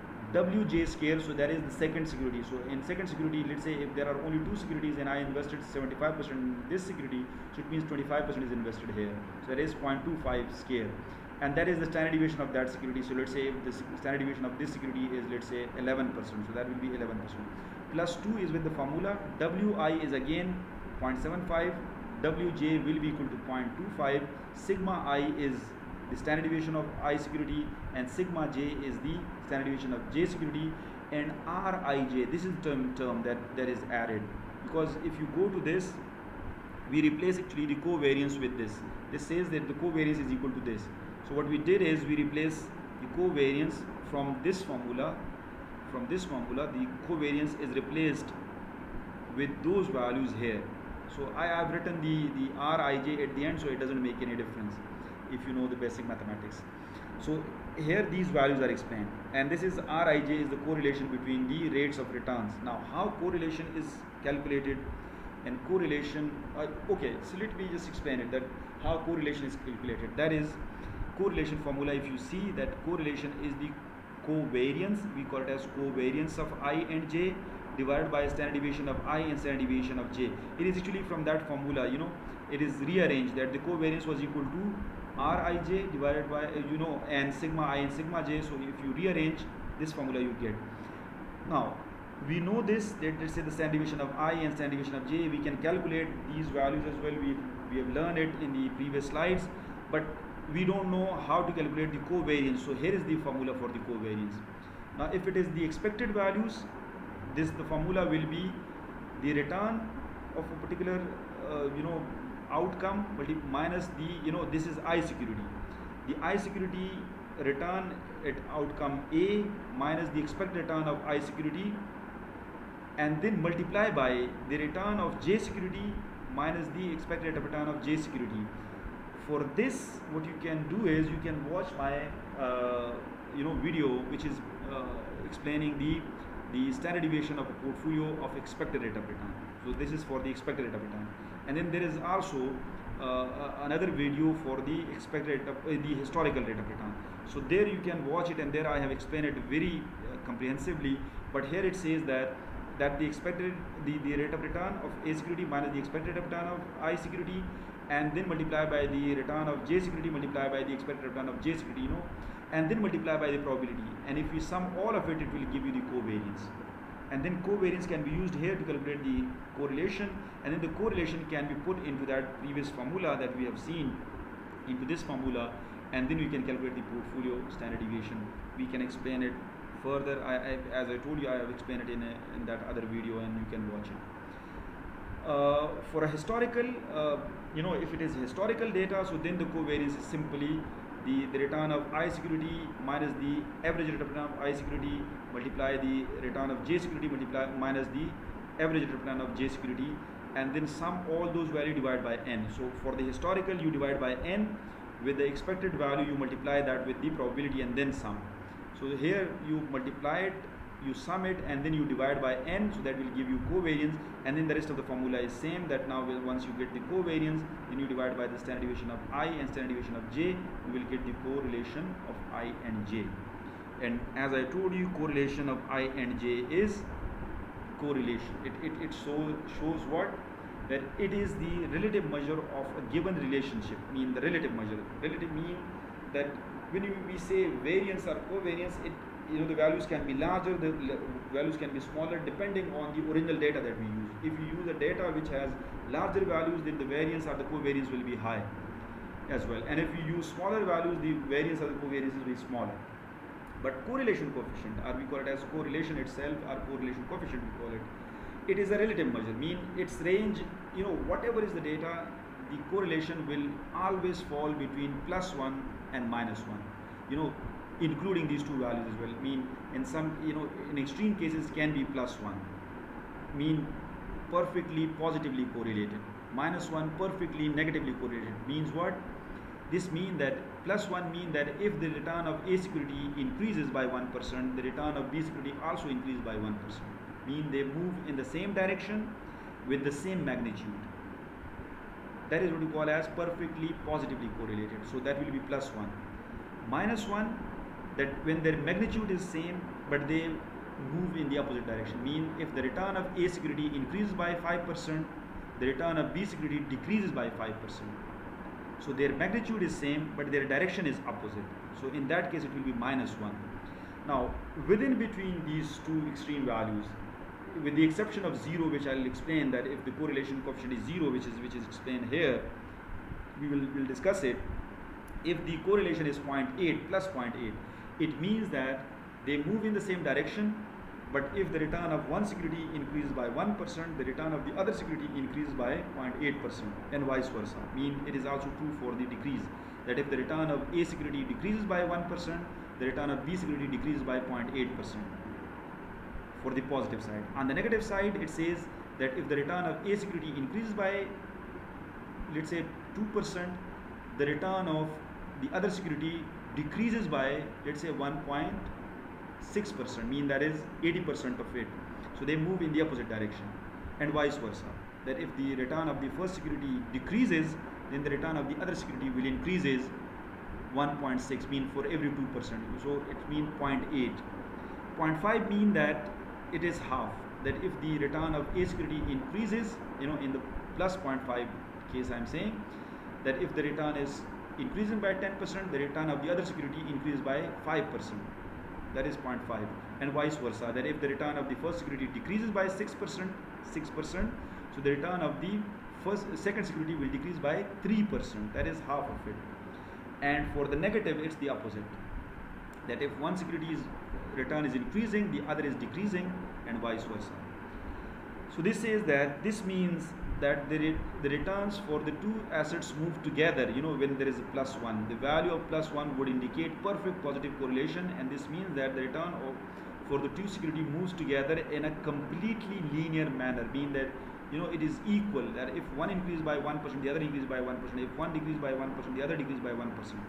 Speaker 1: Wj square, so that is the second security. So in second security, let's say if there are only two securities and I invested seventy-five percent in this security, so it means twenty-five percent is invested here, so that is zero point two five square, and that is the standard deviation of that security. So let's say if the standard deviation of this security is, let's say, eleven percent, so that will be eleven percent, plus two is with the formula. Wi is again zero point seven five, Wj will be equal to zero point two five, sigma I is the standard deviation of I security, and sigma j is the standard deviation of j security, and Rij, this is the term, term that, that is added, because if you go to this, we replace actually the covariance with this. This says that the covariance is equal to this. So what we did is we replace the covariance from this formula, from this formula, the covariance is replaced with those values here. So I have written the, the Rij at the end, so it doesn't make any difference if you know the basic mathematics. So here these values are explained, and this is Rij is the correlation between the rates of returns. Now how correlation is calculated, and correlation uh, okay, so let me just explain it, that how correlation is calculated. That is correlation formula, if you see that correlation is the covariance, we call it as covariance of I and j divided by standard deviation of I and standard deviation of j. It is actually from that formula, you know, it is rearranged, that the covariance was equal to Rij divided by uh, you know and sigma I and sigma j. So if you rearrange this formula, you get. Now we know this, that let's say the standard deviation of I and standard deviation of j, we can calculate these values as well. We, we have learned it in the previous slides, but we don't know how to calculate the covariance. So here is the formula for the covariance. Now if it is the expected values, this the formula will be the return of a particular uh, you know outcome minus the, you know this is I security, the I security return at outcome A minus the expected return of I security, and then multiply by the return of j security minus the expected return of j security. For this, what you can do is you can watch my uh, you know video which is uh, explaining the the standard deviation of a portfolio of expected rate of return. So this is for the expected rate of return, and then there is also uh, another video for the expected rate of, uh, the historical rate of return. So there you can watch it, and there I have explained it very uh, comprehensively. But here it says that that the expected the, the rate of return of A security minus the expected rate of return of I security, and then multiply by the return of j security multiply by the expected return of j security, you know, and then multiply by the probability. And if you sum all of it, it will give you the covariance. And then covariance can be used here to calculate the correlation, and then the correlation can be put into that previous formula that we have seen, into this formula, and then we can calculate the portfolio standard deviation. We can explain it further. I, I, as I told you, I have explained it in, a, in that other video, and you can watch it. Uh, for a historical, uh, you know, if it is historical data, so then the covariance is simply the, the return of I security minus the average rate of return of I security multiply the return of j security multiply minus the average rate of return of j security, and then sum all those values divided by n. So for the historical, you divide by n, with the expected value you multiply that with the probability and then sum. So here you multiply it, you sum it, and then you divide by n, so that will give you covariance, and then the rest of the formula is same. That now once you get the covariance, then you divide by the standard deviation of I and standard deviation of j, you will get the correlation of I and j. And as I told you, correlation of I and j is correlation. It, it, it so, shows what? That it is the relative measure of a given relationship, mean the relative measure. Relative mean that when we say variance or covariance, it, you know, the values can be larger, the values can be smaller, depending on the original data that we use. If you use a data which has larger values, then the variance or the covariance will be high as well. And if you use smaller values, the variance or the covariance will be smaller. But correlation coefficient, or we call it as correlation itself, or correlation coefficient we call it, it is a relative measure, mean its range, you know, whatever is the data, the correlation will always fall between plus one and minus one, you know, including these two values as well. Mean in some, you know, in extreme cases can be plus one, mean perfectly positively correlated. Minus one perfectly negatively correlated. Means what? This means that plus one mean that if the return of A security increases by one percent, the return of B security also increases by one percent. Mean they move in the same direction with the same magnitude. That is what we call as perfectly positively correlated. So that will be plus one. Minus one, that when their magnitude is same but they move in the opposite direction. Mean if the return of A security increases by five percent, the return of B security decreases by five percent. So their magnitude is same but their direction is opposite. So in that case it will be minus one. Now within between these two extreme values, with the exception of zero, which I will explain, that if the correlation coefficient is zero, which is which is explained here, we will will discuss it. If the correlation is zero point eight plus zero point eight, it means that they move in the same direction, but if the return of one security increases by one percent, the return of the other security increases by zero point eight percent, and vice versa. Mean it is also true for the decrease, that if the return of A security decreases by one percent, the return of B security decreases by zero point eight percent. For the positive side. On the negative side, it says that if the return of A security increases by, let's say, two percent, the return of the other security decreases by, let's say, one point six percent, mean that is eighty percent of it. So they move in the opposite direction, and vice versa. That if the return of the first security decreases, then the return of the other security will increases one point six, mean for every two percent. So it means zero point eight. zero point five mean that it is half, that if the return of A security increases, you know, in the plus zero point five case I am saying, that if the return is increasing by ten percent, the return of the other security increases by five percent. that is zero point five, and vice versa, that if the return of the first security decreases by six percent, six percent, so the return of the first second security will decrease by three percent, that is half of it. And for the negative, it's the opposite, that if one security's return is increasing, the other is decreasing, and vice versa. So this says that this means that the, re the returns for the two assets move together, you know, when there is a plus one. The value of plus one would indicate perfect positive correlation, and this means that the return of for the two security moves together in a completely linear manner, meaning that, you know, it is equal, that if one increases by one percent, the other increases by one percent, if one decreases by one percent, the other decreases by one percent.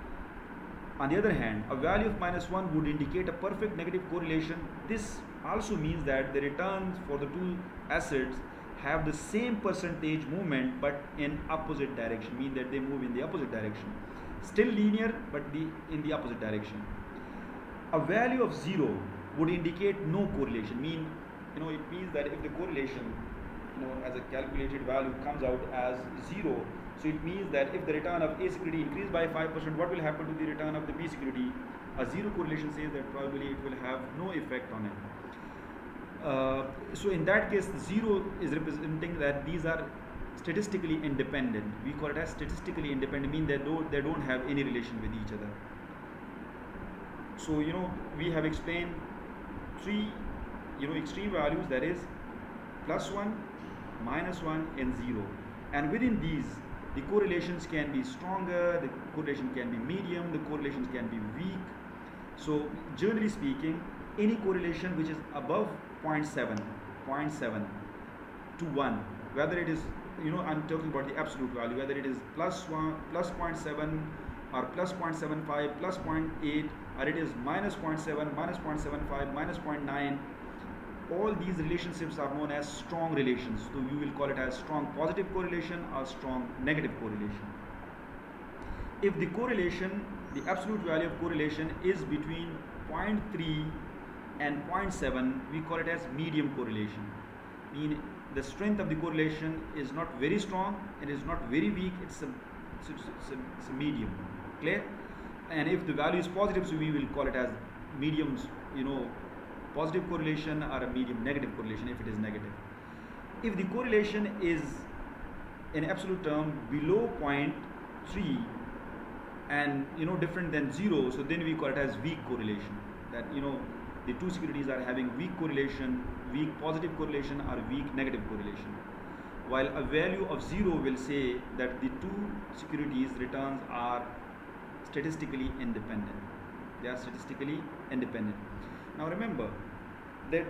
Speaker 1: On the other hand, a value of minus one would indicate a perfect negative correlation. This also means that the returns for the two assets have the same percentage movement but in opposite direction, mean that they move in the opposite direction. Still linear, but the in the opposite direction. A value of zero would indicate no correlation, mean, you know, it means that if the correlation, you know, as a calculated value comes out as zero, so it means that if the return of A security increased by five percent, what will happen to the return of the B security? A zero correlation says that probably it will have no effect on it. Uh, so in that case, zero is representing that these are statistically independent. We call it as statistically independent, mean that don't, they don't have any relation with each other. So, you know, we have explained three, you know, extreme values, that is plus one, minus one, and zero. And within these, the correlations can be stronger, the correlation can be medium, the correlations can be weak. So generally speaking, any correlation which is above zero point seven, zero point seven to one, whether it is, you know, I'm talking about the absolute value, whether it is plus one, plus zero point seven, or plus zero point seven five, plus zero point eight, or it is minus zero point seven, minus zero point seven five, minus zero point nine, all these relationships are known as strong relations. So you will call it as strong positive correlation or strong negative correlation. If the correlation, the absolute value of correlation is between zero point three and zero point seven, we call it as medium correlation. Mean the strength of the correlation is not very strong, it is not very weak, it's a, it's a, it's a, it's a medium. Clear? And if the value is positive, so we will call it as mediums, you know, positive correlation, or a medium negative correlation if it is negative. If the correlation is in absolute term below zero point three and, you know, different than zero, so then we call it as weak correlation, that, you know, the two securities are having weak correlation, weak positive correlation, or weak negative correlation. While a value of zero will say that the two securities returns are statistically independent. They are statistically independent. Now remember that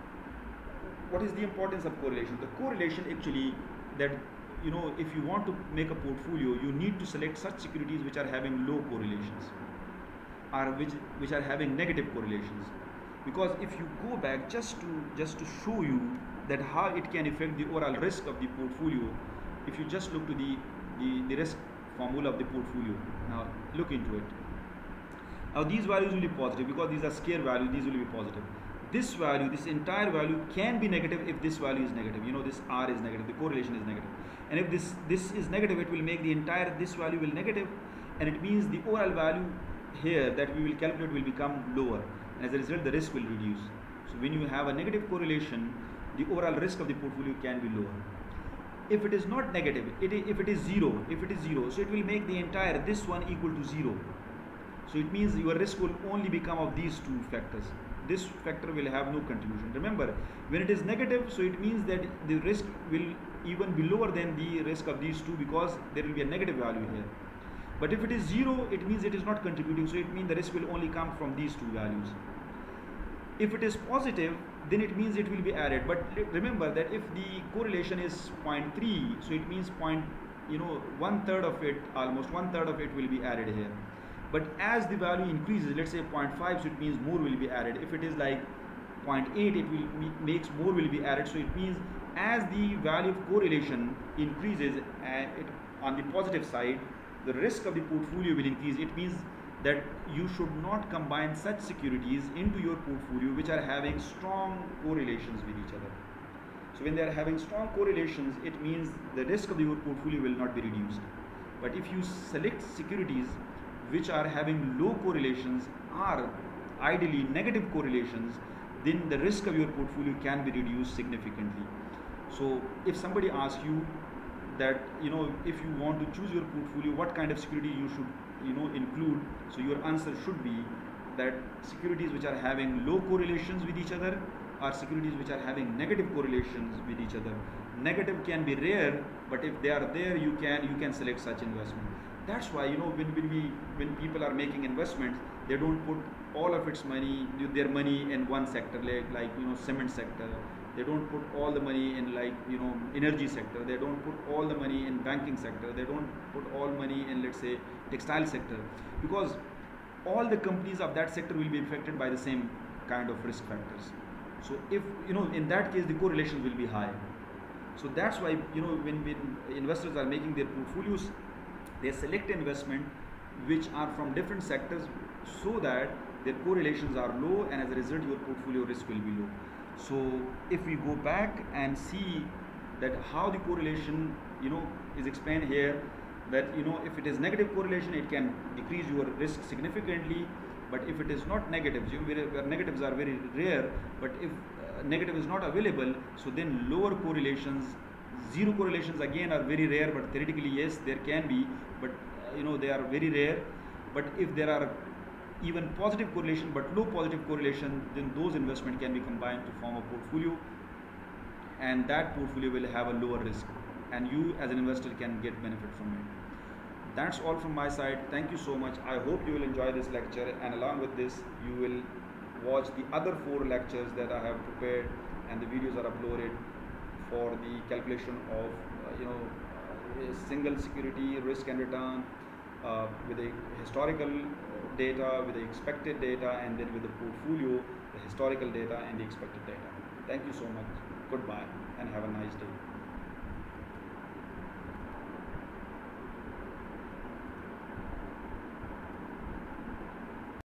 Speaker 1: what is the importance of correlation? The correlation actually, that, you know, if you want to make a portfolio, you need to select such securities which are having low correlations, or which which are having negative correlations. Because if you go back just to just to show you that how it can affect the overall risk of the portfolio, if you just look to the the, the risk formula of the portfolio, now look into it. Now these values will be positive because these are scarce values, these will be positive. This value, this entire value can be negative if this value is negative. You know, this R is negative, the correlation is negative. And if this this is negative, it will make the entire, this value will negative, and it means the overall value here that we will calculate will become lower. And as a result, the risk will reduce. So when you have a negative correlation, the overall risk of the portfolio can be lower. If it is not negative, it, if it is zero, if it is zero, so it will make the entire, this one equal to zero. So it means your risk will only become of these two factors. This factor will have no contribution. Remember, when it is negative, so it means that the risk will even be lower than the risk of these two, because there will be a negative value here. But if it is zero, it means it is not contributing, so it means the risk will only come from these two values. If it is positive, then it means it will be added. But remember that if the correlation is zero point three, so it means point, you know, one third of it, almost one third of it will be added here. But as the value increases, let's say zero point five, so it means more will be added. If it is like zero point eight, it will makes more will be added. So it means as the value of correlation increases, and it, on the positive side, the risk of the portfolio will increase. It means that you should not combine such securities into your portfolio which are having strong correlations with each other. So when they are having strong correlations, it means the risk of your portfolio will not be reduced. But if you select securities which are having low correlations, or ideally negative correlations, then the risk of your portfolio can be reduced significantly. So if somebody asks you that, you know, if you want to choose your portfolio, what kind of security you should, you know, include, so your answer should be that securities which are having low correlations with each other are securities which are having negative correlations with each other. Negative can be rare, but if they are there, you can you can select such investment. That's why, you know, when, when we when people are making investments, they don't put all of its money, their money in one sector, like like you know, cement sector. They don't put all the money in, like, you know, energy sector. They don't put all the money in banking sector. They don't put all money in, let's say, textile sector, because all the companies of that sector will be affected by the same kind of risk factors. So if, you know, in that case, the correlation will be high. So that's why, you know, when, when investors are making their portfolios, they select investment which are from different sectors, so that their correlations are low, and as a result your portfolio risk will be low. So if we go back and see that how the correlation, you know, is explained here, that, you know, if it is negative correlation, it can decrease your risk significantly. But if it is not negative, where negatives are very rare, but if uh, negative is not available, so then lower correlations, zero correlations again are very rare, but theoretically yes, there can be, but uh, you know, they are very rare. But if there are even positive correlation but low positive correlation, then those investment can be combined to form a portfolio, and that portfolio will have a lower risk, and you as an investor can get benefit from it. That's all from my side. Thank you so much. I hope you will enjoy this lecture, and along with this you will watch the other four lectures that I have prepared, and the videos are uploaded for the calculation of uh, you know uh, a single security risk and return, uh, with a historical data, with the expected data, and then with the portfolio, the historical data and the expected data. Thank you so much. Goodbye and have a nice day.